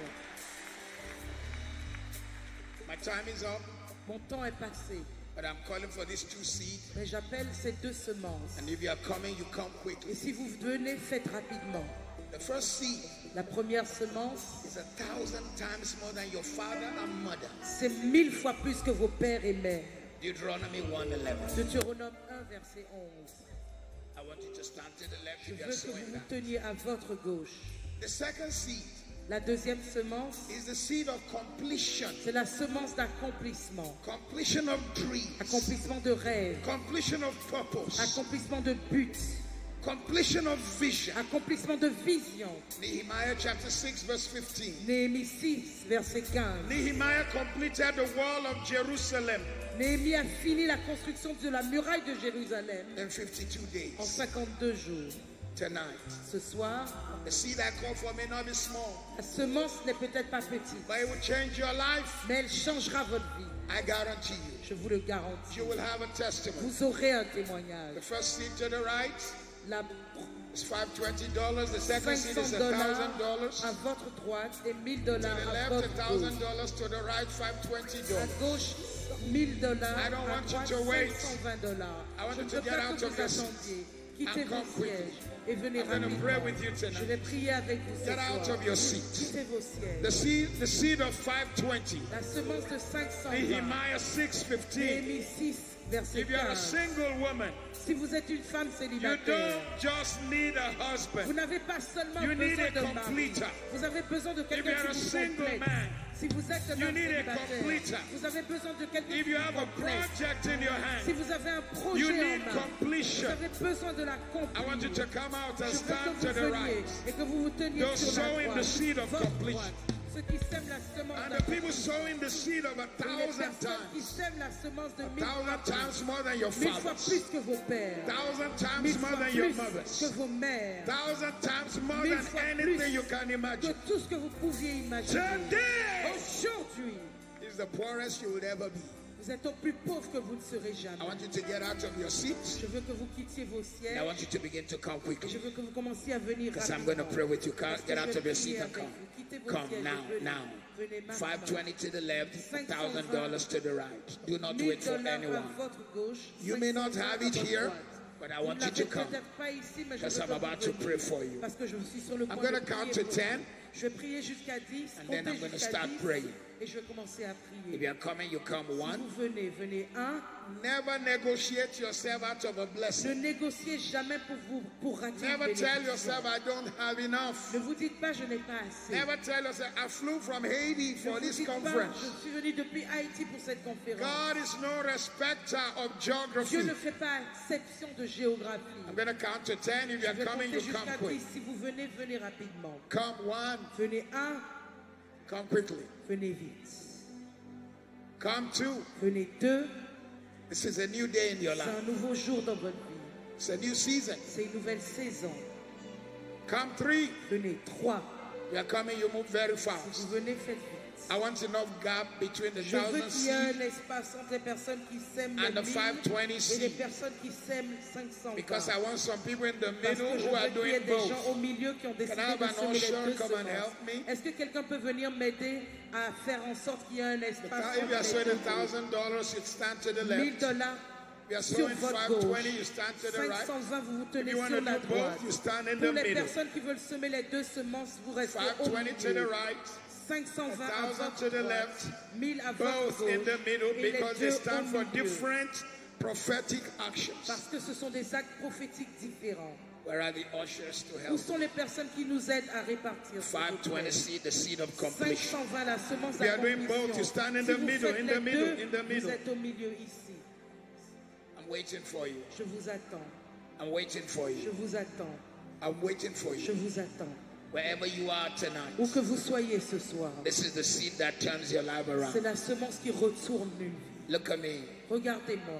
My time is up, Mon temps est passé, but I'm calling for these two seeds. mais j'appelle ces deux semences. And if you are coming, you come Et quickly. si vous venez, faites rapidement. The first seed La première semence, is a thousand times more than your father and mother. c'est mille fois plus que vos pères et mères. Deuteronomy one eleven. Deutéronome un, verset onze. I want you to stand to the left. Je You veux can que sow vous in vous that. teniez à votre gauche. The second seed La deuxième semence, is the seed of completion. c'est la semence d'accomplissement. Completion of dreams. Accomplissement de rêve, Completion of purpose. accomplissement de but, Completion of vision. accomplissement de vision. Nehemiah chapter six verse fifteen. Néhémie six, verset quinze. Nehemiah completed the wall of Jerusalem Néhémie a fini la construction de la muraille de Jérusalem in fifty-two en days. cinquante-deux jours. Tonight, Ce soir, the seed I call for may not be small, la semence n'est peut-être pas petite, but it will change your life. mais elle changera votre vie. I guarantee you. Je vous le garantis. You will have a testimony. Vous aurez un témoignage. The first seed to the right La is five hundred twenty dollars. The second seed is cinq cents one dollars thousand dollars. à votre droite et mille To dollars the à left, votre one gauche. thousand dollars. To the right, five hundred twenty À dollars. gauche, mille dollars. I don't À want you droite, to wait. cinq cent vingt dollars. I want Je you ne to veux get pas out que of vous your seats attendiez. Quittez and vos come quickly. sièges et venez I'm going to rapidement. pray with you Je tonight. vais prier avec vous ce Get out soir. of your seat. Quittez vos sièges. The seed, the seed of five hundred twenty. La semence de cinq cent vingt. Nehemiah six fifteen. Néhémie six, verset If you're a quinze. single woman, Si vous êtes une femme you célibataire, don't just need a vous husband. n'avez pas seulement You need besoin a de mari. completer. Vous avez besoin de If quelqu'un you're a qui vous single complète. man, Si vous êtes un you homme need a célibataire, completer. vous avez besoin de quelqu'un If qui you vous have a complète. project in your Si hand, vous avez un you projet en need main, vous completion. avez besoin de la I want you compléter. to come out and Je veux stand que to vous the veniez right. et que vous vous teniez Those sur la sowing the droite. seed of Votre completion. droite. Ceux qui sèment la semence And d'un the people sowing the seed of a Et les thousand personnes qui times, sèment la semence de mille thousand fois plus, times more than your mille fois fathers, plus que vos pères, thousand mille times more fois than your plus que mothers, vos mères, thousand times more mille than fois anything plus you can que imagine. tout ce que vous pouviez imaginer. Today Aujourd'hui, is the poorest you will ever be. vous êtes au plus pauvre que vous ne serez I jamais. want you to get out of your seats. Je veux que vous quittiez vos And I sièges. want you to begin to come Et quickly. je veux que vous commenciez à venir Because I'm going to rapidement. pray with you. Come, Parce que get je out vais of your prier seat and avec come. vous. Quittez vos Come sièges et now, venez. now. Venez maintenant. five twenty to the left, one thousand dollars to the right. Do not mille wait for dollars à anyone. votre gauche. You may not cinq cents have à it votre here, droite. but I Vous want ne you to l'avez come. peut-être pas ici, mais je Because veux I'm que vous about to veniez. pray for you. Parce que je suis sur le I'm point going de to count prier to pour ten. vous. Je vais prier jusqu'à dix, And then compter I'm going to jusqu'à start dix, praying. et je vais commencer à If prier. you're coming, you come Si one. vous venez, venez un. Never negotiate yourself out of a Ne blessing. négociez jamais pour vous pour rater une Never tell bénédiction. yourself, I don't have enough. Ne vous dites pas je n'ai pas assez. Never tell yourself, I flew from Haiti Ne for vous this dites pas conference. je suis venu depuis Haïti pour cette conférence. God is no respecter of Dieu geography. ne fait pas exception de géographie. I'm going to count to ten. If Je you're vais coming, compter you come jusqu'à quick. dix. Si vous venez, venez rapidement. Come one, Venez un, come quickly. venez vite. Come two. Venez deux. This is a new day in your C'est life. un nouveau jour dans votre vie. It's a new season. C'est une nouvelle saison. Come three. Venez trois. You're coming, you move very Si fast. vous venez, faites vite. I want enough gap between the Je veux thousand qu'il y ait un seed espace entre les personnes qui sèment and les the five mille twenty et les seed. personnes qui sèment cinq cents. Because I want some people in the Parce middle que je who are veux qu'il y ait doing des gens au both. milieu qui ont décidé have de an semer les usher deux come and semences. help me? Est-ce que quelqu'un peut venir m'aider à faire en sorte qu'il y ait un espace Now, entre if you are les sowing deux? a thousand dollars, you stand to the mille left. dollars If you are sur sowing votre five gauche. twenty, you stand to the cinq right. cent vingt, vous vous If tenez you want sur to la do droite. both, you stand in Pour the les middle. personnes qui veulent semer les deux semences, vous restez five au twenty to the milieu. right. cinq cent vingt à one thousand votre to the droite, left. mille à votre Both gauche, in the middle et les because deux they au stand for milieu. different prophetic actions. Parce que ce sont des actes prophétiques différents. Where are the ushers to Où help? sont les personnes qui nous aident à répartir? s'il vous five plaît? twenty seed, the seed of completion. cinq cent vingt, la semence We are doing d'accomplissement. both. You stand in Si the vous middle, faites in les the middle, deux, in the middle. Vous êtes au milieu ici. I'm waiting for you. Je vous attends. I'm waiting for Je you. vous attends. I'm waiting for Je you. vous attends. Wherever you are tonight, Où que vous soyez ce soir, this is the seed that turns your life c'est around. la semence qui retourne une vie. Look at me. Regardez-moi.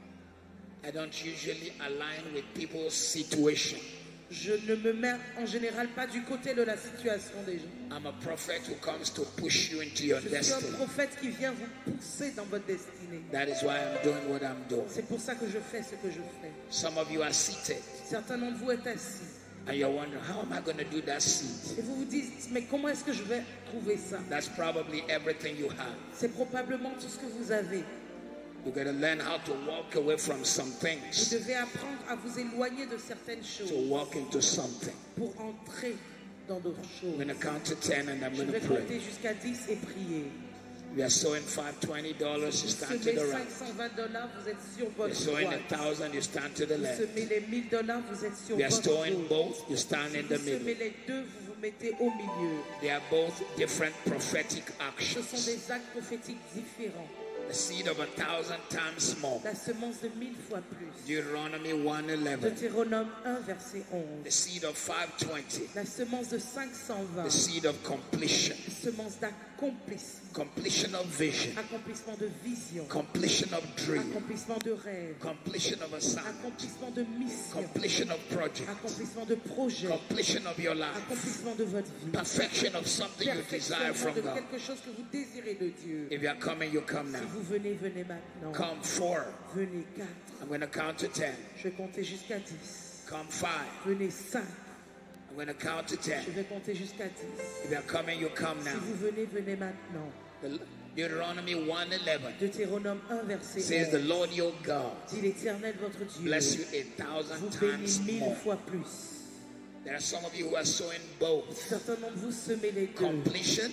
I don't usually align with people's situation. Je ne me mets en général pas du côté de la situation des gens. I'm a prophet who comes to push you into your Je suis un destiny. prophète qui vient vous pousser dans votre destinée. That is why I'm doing what I'm doing. C'est pour ça que je fais ce que je fais. Some of you are seated Certains d'entre vous êtes assis. and you're wondering, how am I going to do that seed? Et vous vous dites, mais comment est-ce que je vais trouver ça? That's probably everything you have. C'est probablement tout ce que vous avez. You got to learn how to walk away from some Vous things devez apprendre à vous éloigner de certaines to choses walk into something. pour entrer dans d'autres I'm choses. going to count to ten and I'm Je going vais to compter pray. jusqu'à dix et prier. We are sowing five twenty dollars, you Vous stand to semez the right. cinq cent vingt dollars, vous êtes sur We're votre sowing a droite. thousand, you stand to the Vous left. semez les mille dollars, vous êtes sur We are votre sowing gauche. both, you stand Si in vous the semez middle. les deux, vous vous mettez au milieu. They are both different prophetic Ce sont actions. des actes prophétiques différents. The seed of a thousand times more. La semence de mille fois plus. Deuteronomy one eleven. Deutéronome un, verset onze. The seed of five twenty. La semence de cinq cent The vingt. seed of completion. La semence d'accomplissement. Completion of vision. Accomplissement de vision. Completion of dream. Accomplissement de rêve. Completion of assignment. Accomplissement de mission. Completion of project. Accomplissement de projet. Completion of your life. Accomplissement de votre vie. Perfection of something you desire Perfection from de God. quelque chose que vous désirez de Dieu. If you are coming, you come Si now. vous venez, venez maintenant. Come four. Venez quatre. I'm going to count to ten. Je vais compter jusqu'à dix. Come five. Venez cinq. I'm going to count to Je ten. vais compter jusqu'à dix. If you are coming, you come Si now. vous venez, venez maintenant. The Deuteronomy one eleven Deutéronome un, verset says, The onze. Lord your God Dit l'Éternel votre Dieu bless you a thousand vous times bénit mille more. fois plus. There are some of you who are sowing both Certains d'entre vous semez les deux. completion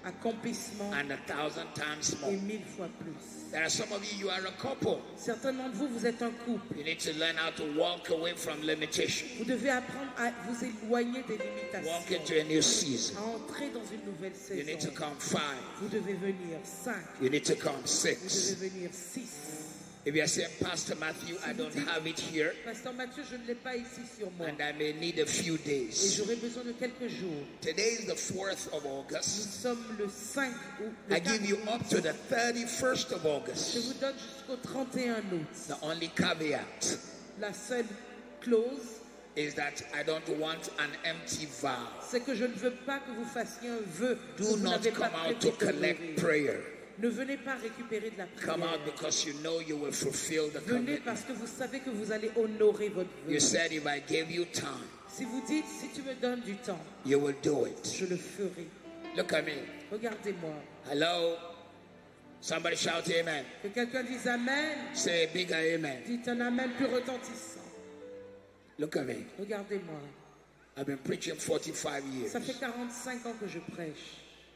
accomplissement and a thousand times more. et mille fois plus. There are some of you, you are a couple. Certains d'entre vous, vous êtes un couple. You need to learn how to walk away from limitation. Vous devez apprendre à vous éloigner des limitations, Walk into a new season. à entrer dans une nouvelle You need to saison. come five. Vous devez venir cinq, You need to come vous six. devez venir six. If you are saying, Pastor Matthew, I don't have it here, Pasteur Mathieu, je ne l'ai pas ici sur moi and I may need a few et days. j'aurai besoin de quelques jours. Today is the fourth of Nous August. sommes le cinq août. le I give quatre you août. up to the thirty-first of Je August. vous donne jusqu'au trente et un août. The only caveat La seule clause, is that I don't want an empty vow. c'est que je ne veux pas que vous fassiez un vœu que Do vous not n'avez pas come out prévu to collect d'honorer. prayer. Ne venez pas récupérer de la Come out prière. because you know you will fulfill the Venez commitment. parce que vous savez que vous allez honorer votre vœu. You said if I gave you time, Si vous dites, si tu me donnes du temps, you will do it. je le ferai. Look at me. Regardez-moi. Hello? Somebody shout amen. Que quelqu'un dise Amen. Say a bigger amen. Dites un Amen plus retentissant. Look at me. Regardez-moi. I've been preaching forty-five years. Ça fait quarante-cinq ans que je prêche.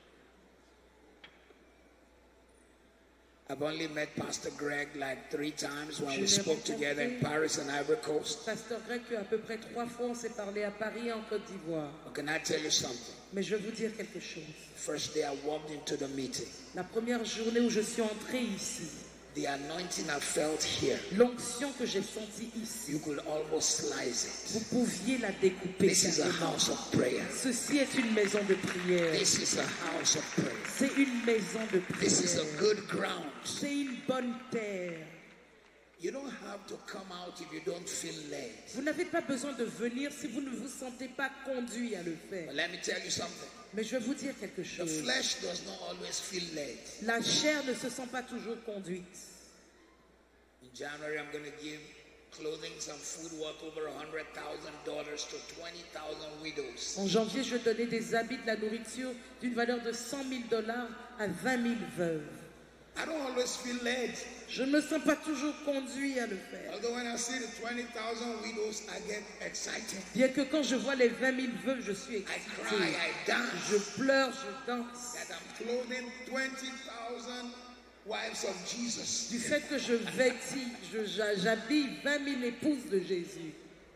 I've only met Pastor Greg like three times when Je we l'ai spoke together in rencontré. Paris and Ivory Coast. Pasteur Greg, à peu près trois fois, on s'est parlé à Paris et en Côte d'Ivoire. But can I tell you something? Mais je vais vous dire quelque chose. First day I walked into the meeting. La première journée où je suis entrée ici, The anointing I felt here, l'onction que j'ai sentie ici, you could almost slice vous it. pouviez la découper This is a carrément. house of prayer. Ceci est une maison de prière. This is a house of prayer. C'est une maison de This is a prière. good ground. C'est une bonne terre. You don't have to come out if you don't feel led. Vous n'avez pas besoin de venir si vous ne vous sentez pas conduit à le faire. But let me tell you something. Mais je vais vous dire quelque The chose. flesh does not always feel led. La chair ne se sent pas toujours conduite. In January, I'm going to give clothing, some food worth over one hundred thousand dollars to twenty thousand widows. En janvier, je donnais des habits, de la nourriture d'une valeur de cent mille dollars à vingt mille veuves. I don't always feel led. Je ne me sens pas toujours conduit à le faire. Although when I see the twenty thousand widows, I get excited. Bien que quand je vois les vingt mille veuves, je suis I excitée. cry, I dance. Je pleure, je danse. That I'm clothing twenty thousand wives of Jesus. Du fait que je vêtis, je- j'a- j'habille vingt mille épouses de Jésus.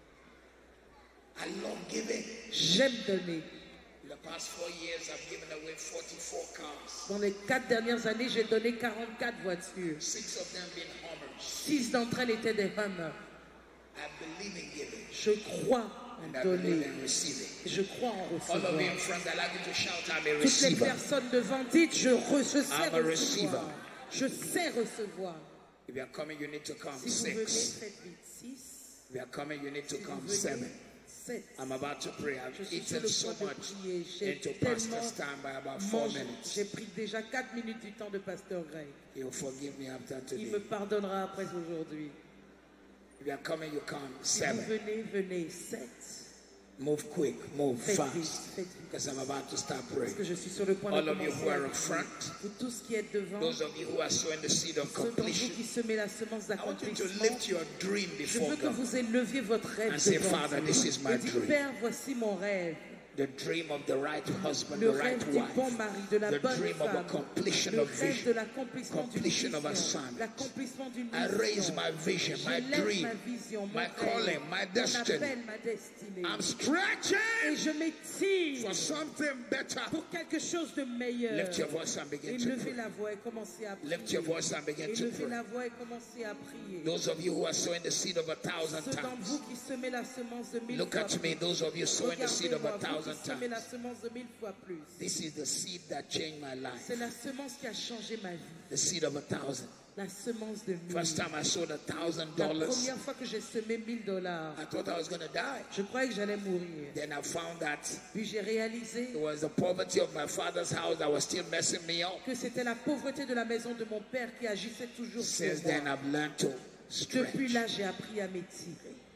I love giving. J'aime donner. In the past four years, I've given away forty-four cars. Dans les quatre dernières années, j'ai donné quarante-quatre voitures. Six of them being Hummers. Six d'entre elles étaient des Hummer. I believe in giving. Je crois And en I believe donner. in receiving. Je crois en All of you recevoir. in front, I'd like you to shout, I'm a Toutes les receiver. personnes devant, dites, je, re- je sais I'm a receiver. recevoir. Je sais recevoir. If you are coming, you need to come Si vous venez, six. faites vite. Six. If you are coming, you need to Si come vous venez, seven. sept. I'm about to pray. I've Je suis sur eaten le so point de much prier. J'ai into tellement pastor's time by about four mangé. minutes. J'ai pris déjà quatre minutes du temps de Pasteur Greg. He'll forgive me after Il today. me pardonnera après aujourd'hui. If you are coming, you come Si vous seven. venez, venez. Sept. Move quick, move Faites vite, fast. faites vite. Because I'm about to start Parce praying. que je suis sur le point de All of you commencer who à are up prier. front, Vous tous qui êtes devant, those of you who are sowing the seed of ceux d'entre vous completion, qui semez la semence I want you to d'accomplissement, lift your dream je before veux que God. vous éleviez votre rêve And say, devant Father, Dieu. this is my Et dites, dream. Père, voici mon rêve. The dream of the right husband, Le the right rêve du bon wife. mari, de la The bonne dream of a femme. completion Le of rêve de vision. l'accomplissement d'une Completion of vision. assignment. L'accomplissement d'une I raise vision. my vision, my J'élève dream, ma vision, mon my rêve, calling, my mon destiny. appel, ma destinée. I'm Et stretching je m'étire for something better. pour quelque chose de meilleur. Lift your voice and begin to Élevez pray. la voix et commencez à prier. Lift your voice and begin to Élevez pray. la voix et commencez à prier. Those of you who are sowing the seed of a thousand Ceux d'entre times, vous qui semez la semence de mille look fois at me. plus. Those of you sowing the seed of a Regardez-moi, vous thousand qui semez la times. semence de mille fois plus. This is the seed that changed my life. C'est la semence qui a changé ma vie. The seed of a thousand. La semence de mille. First time I sowed a thousand La dollars, première fois que j'ai semé mille dollars, I thought I was going to die. je croyais que j'allais mourir. Then I found that Puis j'ai réalisé it was the poverty of my father's house that was still messing me up. que c'était la pauvreté de la maison de mon père qui agissait toujours sur Since then, moi. I've learned to Depuis stretch. là, j'ai appris à m'étirer.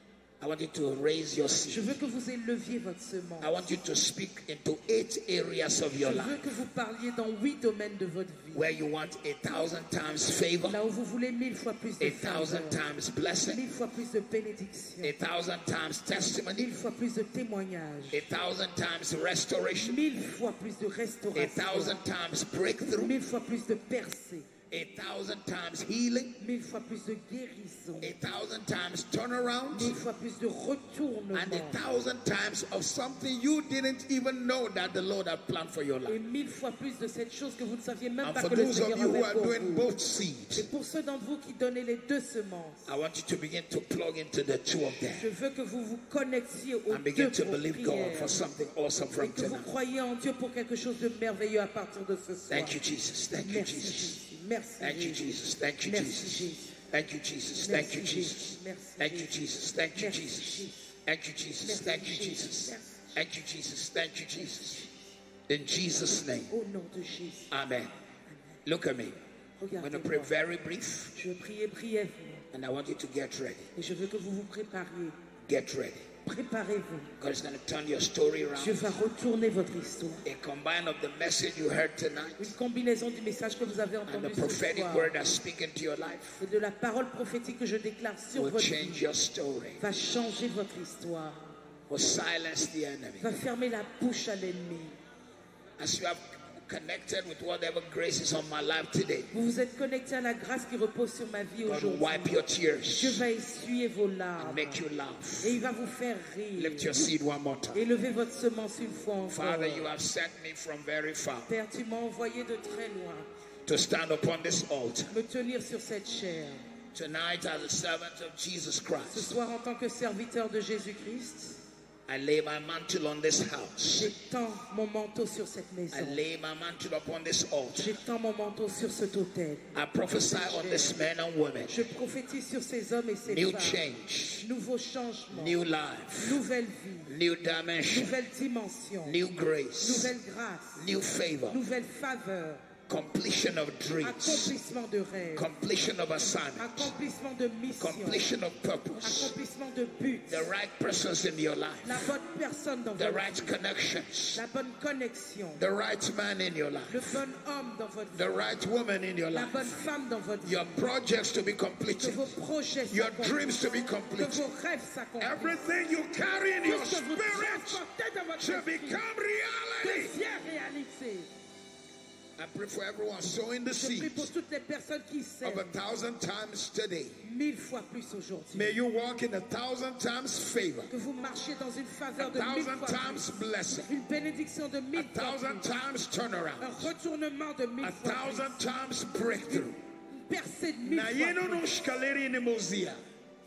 I want you to raise your Je seed. veux que vous éleviez votre semence. I want you to speak into eight areas of Je your veux life que vous parliez dans huit domaines de votre vie. where you want a thousand times favor, Là où vous voulez mille fois plus de a thousand faveur, times blessing, mille fois plus de bénédiction, a thousand times testimony, mille fois plus de témoignages, a thousand times restoration, mille fois plus de a restauration, thousand times breakthrough, mille fois plus de percée, a thousand times healing, mille fois plus de guérison, a thousand times turnaround, mille fois plus de retournement, and a thousand times of something you didn't even know that the Lord had planned for your et life. mille fois plus de cette chose que vous ne saviez même And pas for que le those of Seigneur you who avait are pour doing vous. both Et seeds, pour ceux d'entre vous qui donnez les deux semences, I want you to begin to plug into the two of them je veux que vous vous connectiez aux and deux begin to pour believe God prière. for something awesome Et from que vous tonight. croyez en Dieu pour quelque chose de merveilleux à partir de ce soir. Thank you, Jesus. Thank you, Merci Jesus. Jésus. Merci Thank you, Jésus. Jesus. Thank you, Merci Jesus. Jésus. Thank you, Jesus. Thank you, Merci Jesus. Jésus. Merci Thank you, Jésus. Jesus. Thank you, Merci Jesus. Jésus. Thank you, Jesus. Merci Thank you, Jésus. Jesus. Merci. Thank you, Jesus. Thank you, Jesus. In Jesus' name. Au nom de Jésus. Amen. Look at me. I'm going to pray Regardez-moi. very brief, Je vais prier brièvement and I want you to get ready. et je veux que vous vous prépariez. Get ready. Préparez-vous. God is going to turn your story Dieu around. va retourner votre histoire. A combine of the message you heard tonight Une combinaison du message que vous avez and the entendu ce prophetic soir word that's speaking to your life et de la parole prophétique que je déclare sur will votre change vie your story, va changer votre histoire, will silence the enemy. va fermer la bouche à l'ennemi. As you have connected with whatever grace is on my life today, Vous vous êtes connecté à la grâce qui repose sur ma vie God will aujourd'hui. wipe your Dieu tears va essuyer vos and larmes make you laugh. et il va vous faire rire. Lift your seed one more time. Élevez votre semence une fois encore. Father, you have sent me from very far Père, tu m'as envoyé de très loin to stand upon this altar. me tenir sur cette chair. Tonight, as a servant of Jesus Ce Christ, soir, en tant que serviteur de Jésus-Christ, I lay my mantle on this house. j'étends mon manteau sur cette I maison. lay my mantle upon this altar. J'étends mon manteau sur cet autel. I prophesy on this men and women. Je prophétise sur ces hommes et ces New femmes. change, Nouveau changement, new life, nouvelle vie, new dimension, nouvelle dimension, new grace, nouvelle grâce, new favor, nouvelle faveur, completion of dreams, accomplissement de rêves, completion of assignments, accomplissement de mission, completion of purpose, accomplissement de but, the right persons in your la life, bonne personne dans the votre right vie, connections, la bonne connexion, the right man in your le life, bon homme dans votre vie, the right woman in your la bonne life, femme dans votre vie, your projects to be que completed, vos projets your s'accomplissent, dreams to be que completed. vos rêves s'accomplissent. Everything you carry in your Tout ce que vous spirit transportez dans votre should esprit become reality. devient réalité. I pray for everyone sowing the Je prie pour seeds toutes les personnes qui of s'aiment a thousand times today. mille fois plus aujourd'hui. May you walk in a thousand times favor, Que vous marchiez dans une a faveur de mille thousand fois times plus. blessing, Une bénédiction de a mille fois thousand plus. times turnaround, Un retournement de mille a fois thousand plus. times breakthrough. Une percée de mille Na fois yeno no plus. shkaleri ni mozia.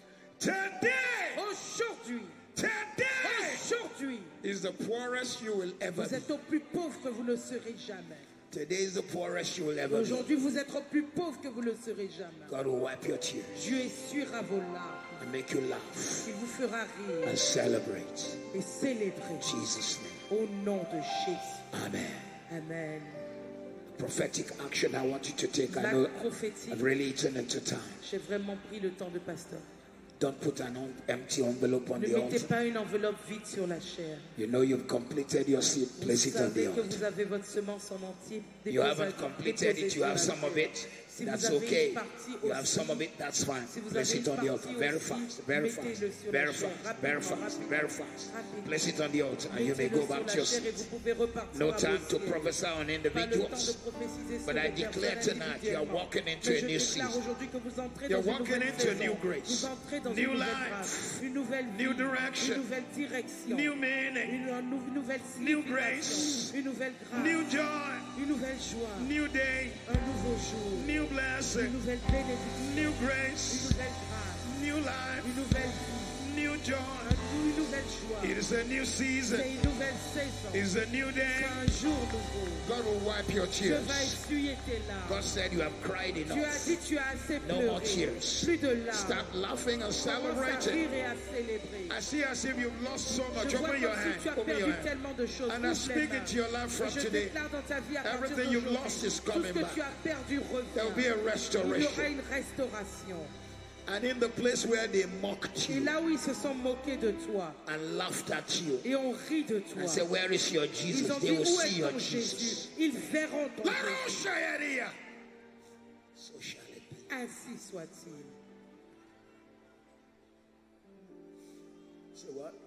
Today, Aujourd'hui, today aujourd'hui, is the poorest you will ever vous be. êtes au plus pauvre que vous ne serez jamais. Today is the poorest you will ever be. Aujourd'hui, vous êtes au plus pauvre que vous ne serez jamais. God will wipe your tears Dieu essuiera vos larmes. and make you laugh Il vous fera rire and celebrate. et célébrer In Jesus' name. au nom de Jésus. Amen. Amen. Prophetic action I want you to take. I L'acte know prophétique, I've really eaten into time. j'ai vraiment pris le temps de pasteur. Don't put an en- empty envelope on Ne the mettez altar. pas une enveloppe vide sur la chair. You know you've completed your seed. Vous Place it on the savez que altar. vous avez votre semence en entier. You Déposez- haven't completed déposez it. You sur have la some of chair. it. Si vous That's avez okay. une partie You have aussi, some of it. That's fine. si vous Place avez it une on the altar. partie Very aussi, fast. Very fast. mettez-le sur Very la chair. fast. Very Rapidement, fast. rapidement, Very fast. rapidement. Place it on the altar, and you may Mettez-le go sur back la to your chair et seat. vous pouvez repartir No à time vos to sièges. prophesy on Pas le temps de individuals. prophétiser sur But les I declare personnes tonight you are individuellement. walking into Mais a je new déclare season. aujourd'hui que vous entrez You're dans une walking nouvelle into a saison. new grace, Vous entrez dans new une nouvelle life, grâce, une nouvelle vie, new direction, une nouvelle direction, new meaning, une, une nou- nouvelle new signification, grace, une nouvelle grâce, new joy, une nouvelle joie, new day, un nouveau jour, new une blessing, nouvelle bénédiction, new une grace, nouvelle grâce, new life, une nouvelle vie, new joy. un- une nouvelle joie. It is a new season. C'est une nouvelle saison. It is a new C'est day. un jour nouveau. God will wipe your Dieu va tears. essuyer tes larmes. God said you have cried Tu as enough. dit tu as assez No more pleuré. tears. Plus de larmes. Start laughing and Commence à celebrating. rire et à célébrer. I see as if you've lost so much. Je vois Open comme your si hand. tu as Open perdu your hand. tellement de choses. And I Ouvre les speak mains. into your life from Et je today. déclare dans ta vie à partir Everything you've d'aujourd'hui, lost is tout ce coming que back. tu as perdu There will be revient. a Il y aura restoration. une restauration. And in the place where they mocked Et you là où ils se sont moqués de toi and laughed at you et on rit de toi, and said, where is your ils Jesus? ont They dit will où see est your ton Jésus? Jesus. Ils verront ton Jésus. So shall it be. Ainsi soit-il. So what?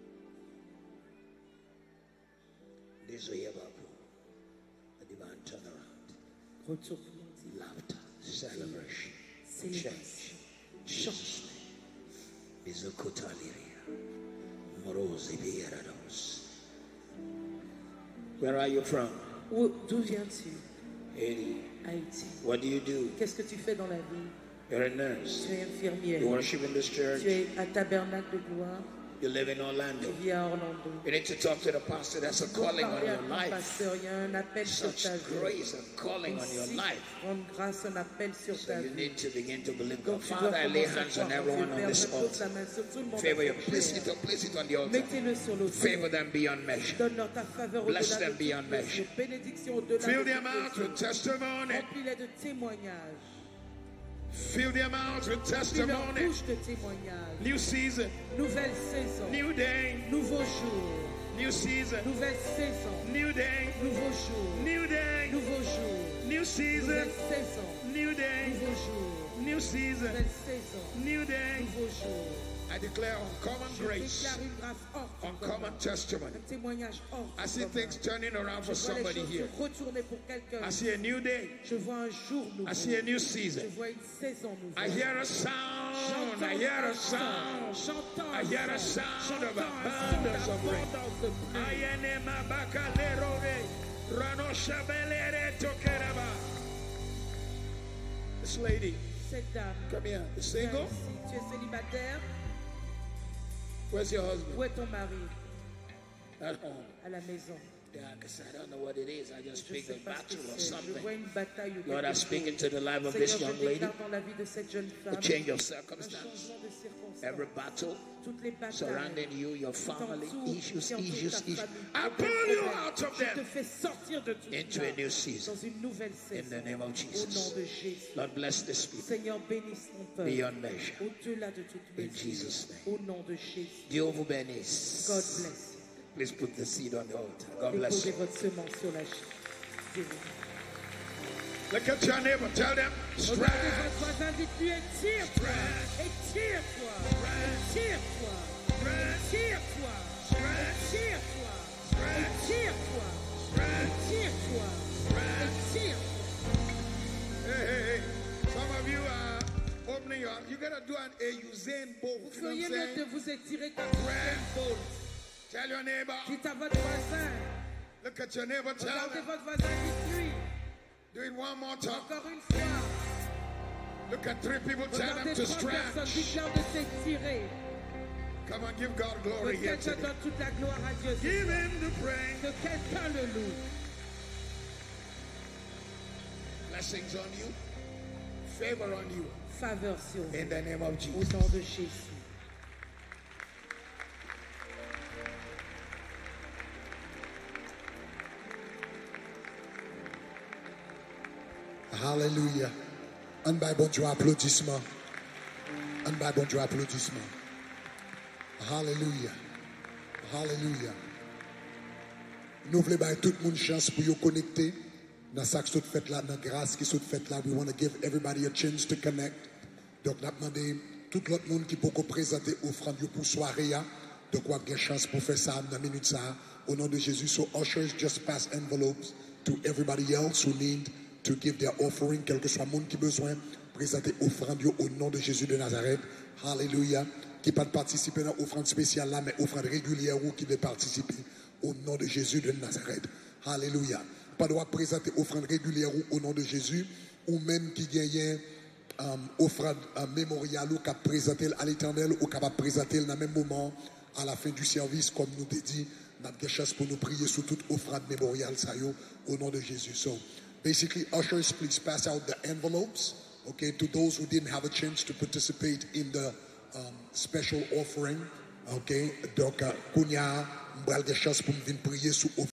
This way about a divine turnaround. Retour. Laughter, celebration, Célébration. change. Changement. Bizokotaliria. Morosi Bierados. Where are you from? Où- D'où viens-tu? Haiti. Haïti. What do you do? Qu'est-ce que tu fais dans la vie? You're a nurse. Tu es infirmière. You worship in this church. Tu es à Tabernacle de Gloire. You live in Orlando. Tu vis à Orlando. You need to talk to the pastor. That's a calling on Parler à your ton life. pasteur, il y a un appel sur Such ta vie. grace and calling on your Aussi, life. grande grâce, un appel sur So ta you vie. need to begin to believe Donc God. tu dois Father, I lay commencer à hands on croire en everyone Dieu. on Père, this je pose altar. la main sur tout le monde Favor à you. cette Place chair. it, place it on the altar. Mettez-le sur l'autel. Favor them beyond measure. Donne-leur ta faveur Bless au-delà them de beyond toute measure. mesure. Bénédiction au-delà de Fill toute them out with mesure. testimony. Remplis-les de témoignages. Fill them out with Remplis leur testimony. bouche de témoignages. New season, Nouvelle saison. new day, Nouveau jour. new season, Nouvelle saison. new day, Nouveau jour. new day, Nouveau jour. new season, Nouvelle saison. new day, Nouveau jour. new season, Nouvelle saison. new day. Nouveau jour. I declare uncommon Je grace, déclare une grâce hors du uncommon commun. testimony. Un témoignage hors I du see commun. things turning around for Je vois les somebody choses here. se retourner pour quelqu'un. I see a new day. Je vois un jour nouveau. I see a new Je season. vois une saison I nouvelle. hear a sound. I hear a sound. J'entends I un hear a son. sound of J'entends un son abundance of rain. d'abondance de pluie. Ayenema bakalerore, ranoshabelere tokeraba. This lady, Cette dame, come here. You viens single? ici. Tu es célibataire? Where's your husband? Où est ton mari? At home. À la maison. Yeah, because I don't know what it is. I just Je speak sais a pas ce battle que or c'est. Je something. vois une bataille ou Lord, I quelque speak chose. into the life of Seigneur, this je young lady. déclare dans la vie de cette jeune A femme change of un circumstance. changement de circonstance. Every battle Toutes les batailles surrounding you, your qui family, t'entourent, issues, qui entourent issues, ta issues. famille, I tes pull you problèmes. out of Je te them fais sortir de tout into cela a new season. dans une nouvelle In saison. the name of Au nom Jesus. de Jésus. Lord, bless this people Seigneur, bénisse ton peuple. beyond measure. Au-delà de toute In mesure. Jesus' name. Au nom de Jésus. Jehovah Benis. God bless you. Please put the seed on the altar. God bless Déposez you. votre semence sur la chaise. Dieu vous Look at your neighbor. Tell them, Regardez stretch. votre voisin, dites-lui étire-toi, étire-toi, étire-toi, étire-toi, étire-toi, étire-toi, étire-toi, étire-toi. Hey, hey, hey. Some of you are opening your You gotta do an a Usain Bolt. Vous You know what feriez I'm mieux de saying? vous étirer comme Usain Bolt. Tell your neighbor. Dites à votre voisin, Look at your neighbor. Tell regardez them. votre voisin, dites-lui, Do it one more time. encore une fois, Look at three people. Tell them regardez to trois personnes, stretch. dites-leur de s'étirer. Come on, give God glory Que here quelqu'un today. donne toute la gloire à Dieu. ce Give soir. him the praise. Que quelqu'un le loue. Blessings on you. Favor on you. Faveur sur vous. In the name of Au Jesus. nom de Jésus. Hallelujah. Un bail bon Dieu applaudissement. Un bail bon Dieu applaudissement. Hallelujah. Hallelujah. Nous voulons bailler tout le monde chance pour vous connecter. Dans ça que vous faites là, dans grâce qui vous faites là, we want to give everybody a chance to connect. Donc, nous demandons tout l'autre monde qui peut présenter offrande pour soirée. Donc, on a une chance pour faire ça dans la minute ça. Au nom de Jésus, so ushers just pass envelopes to everybody else who need to give their offering, quel que soit le monde qui a besoin, présenter offrande au nom de Jésus de Nazareth. Hallelujah. Qui pas participer dans l'offrande spéciale là, mais offrande régulière ou qui veut participer au nom de Jésus de Nazareth. Hallelujah. Pas droit présenter offrande régulière ou au nom de Jésus, ou même qui gagne um, offrande um, mémoriale ou qui a présenté à l'Éternel ou qui a présenté dans le même moment à la fin du service, comme nous t'ai dit, nous avons chance pour nous prier sur toute offrande mémoriale ça yo, au nom de Jésus. So, basically, ushers, please pass out the envelopes, okay, to those who didn't have a chance to participate in the um, special offering, okay. Donc, Kounia, nous avons chance pour nous venir prier sur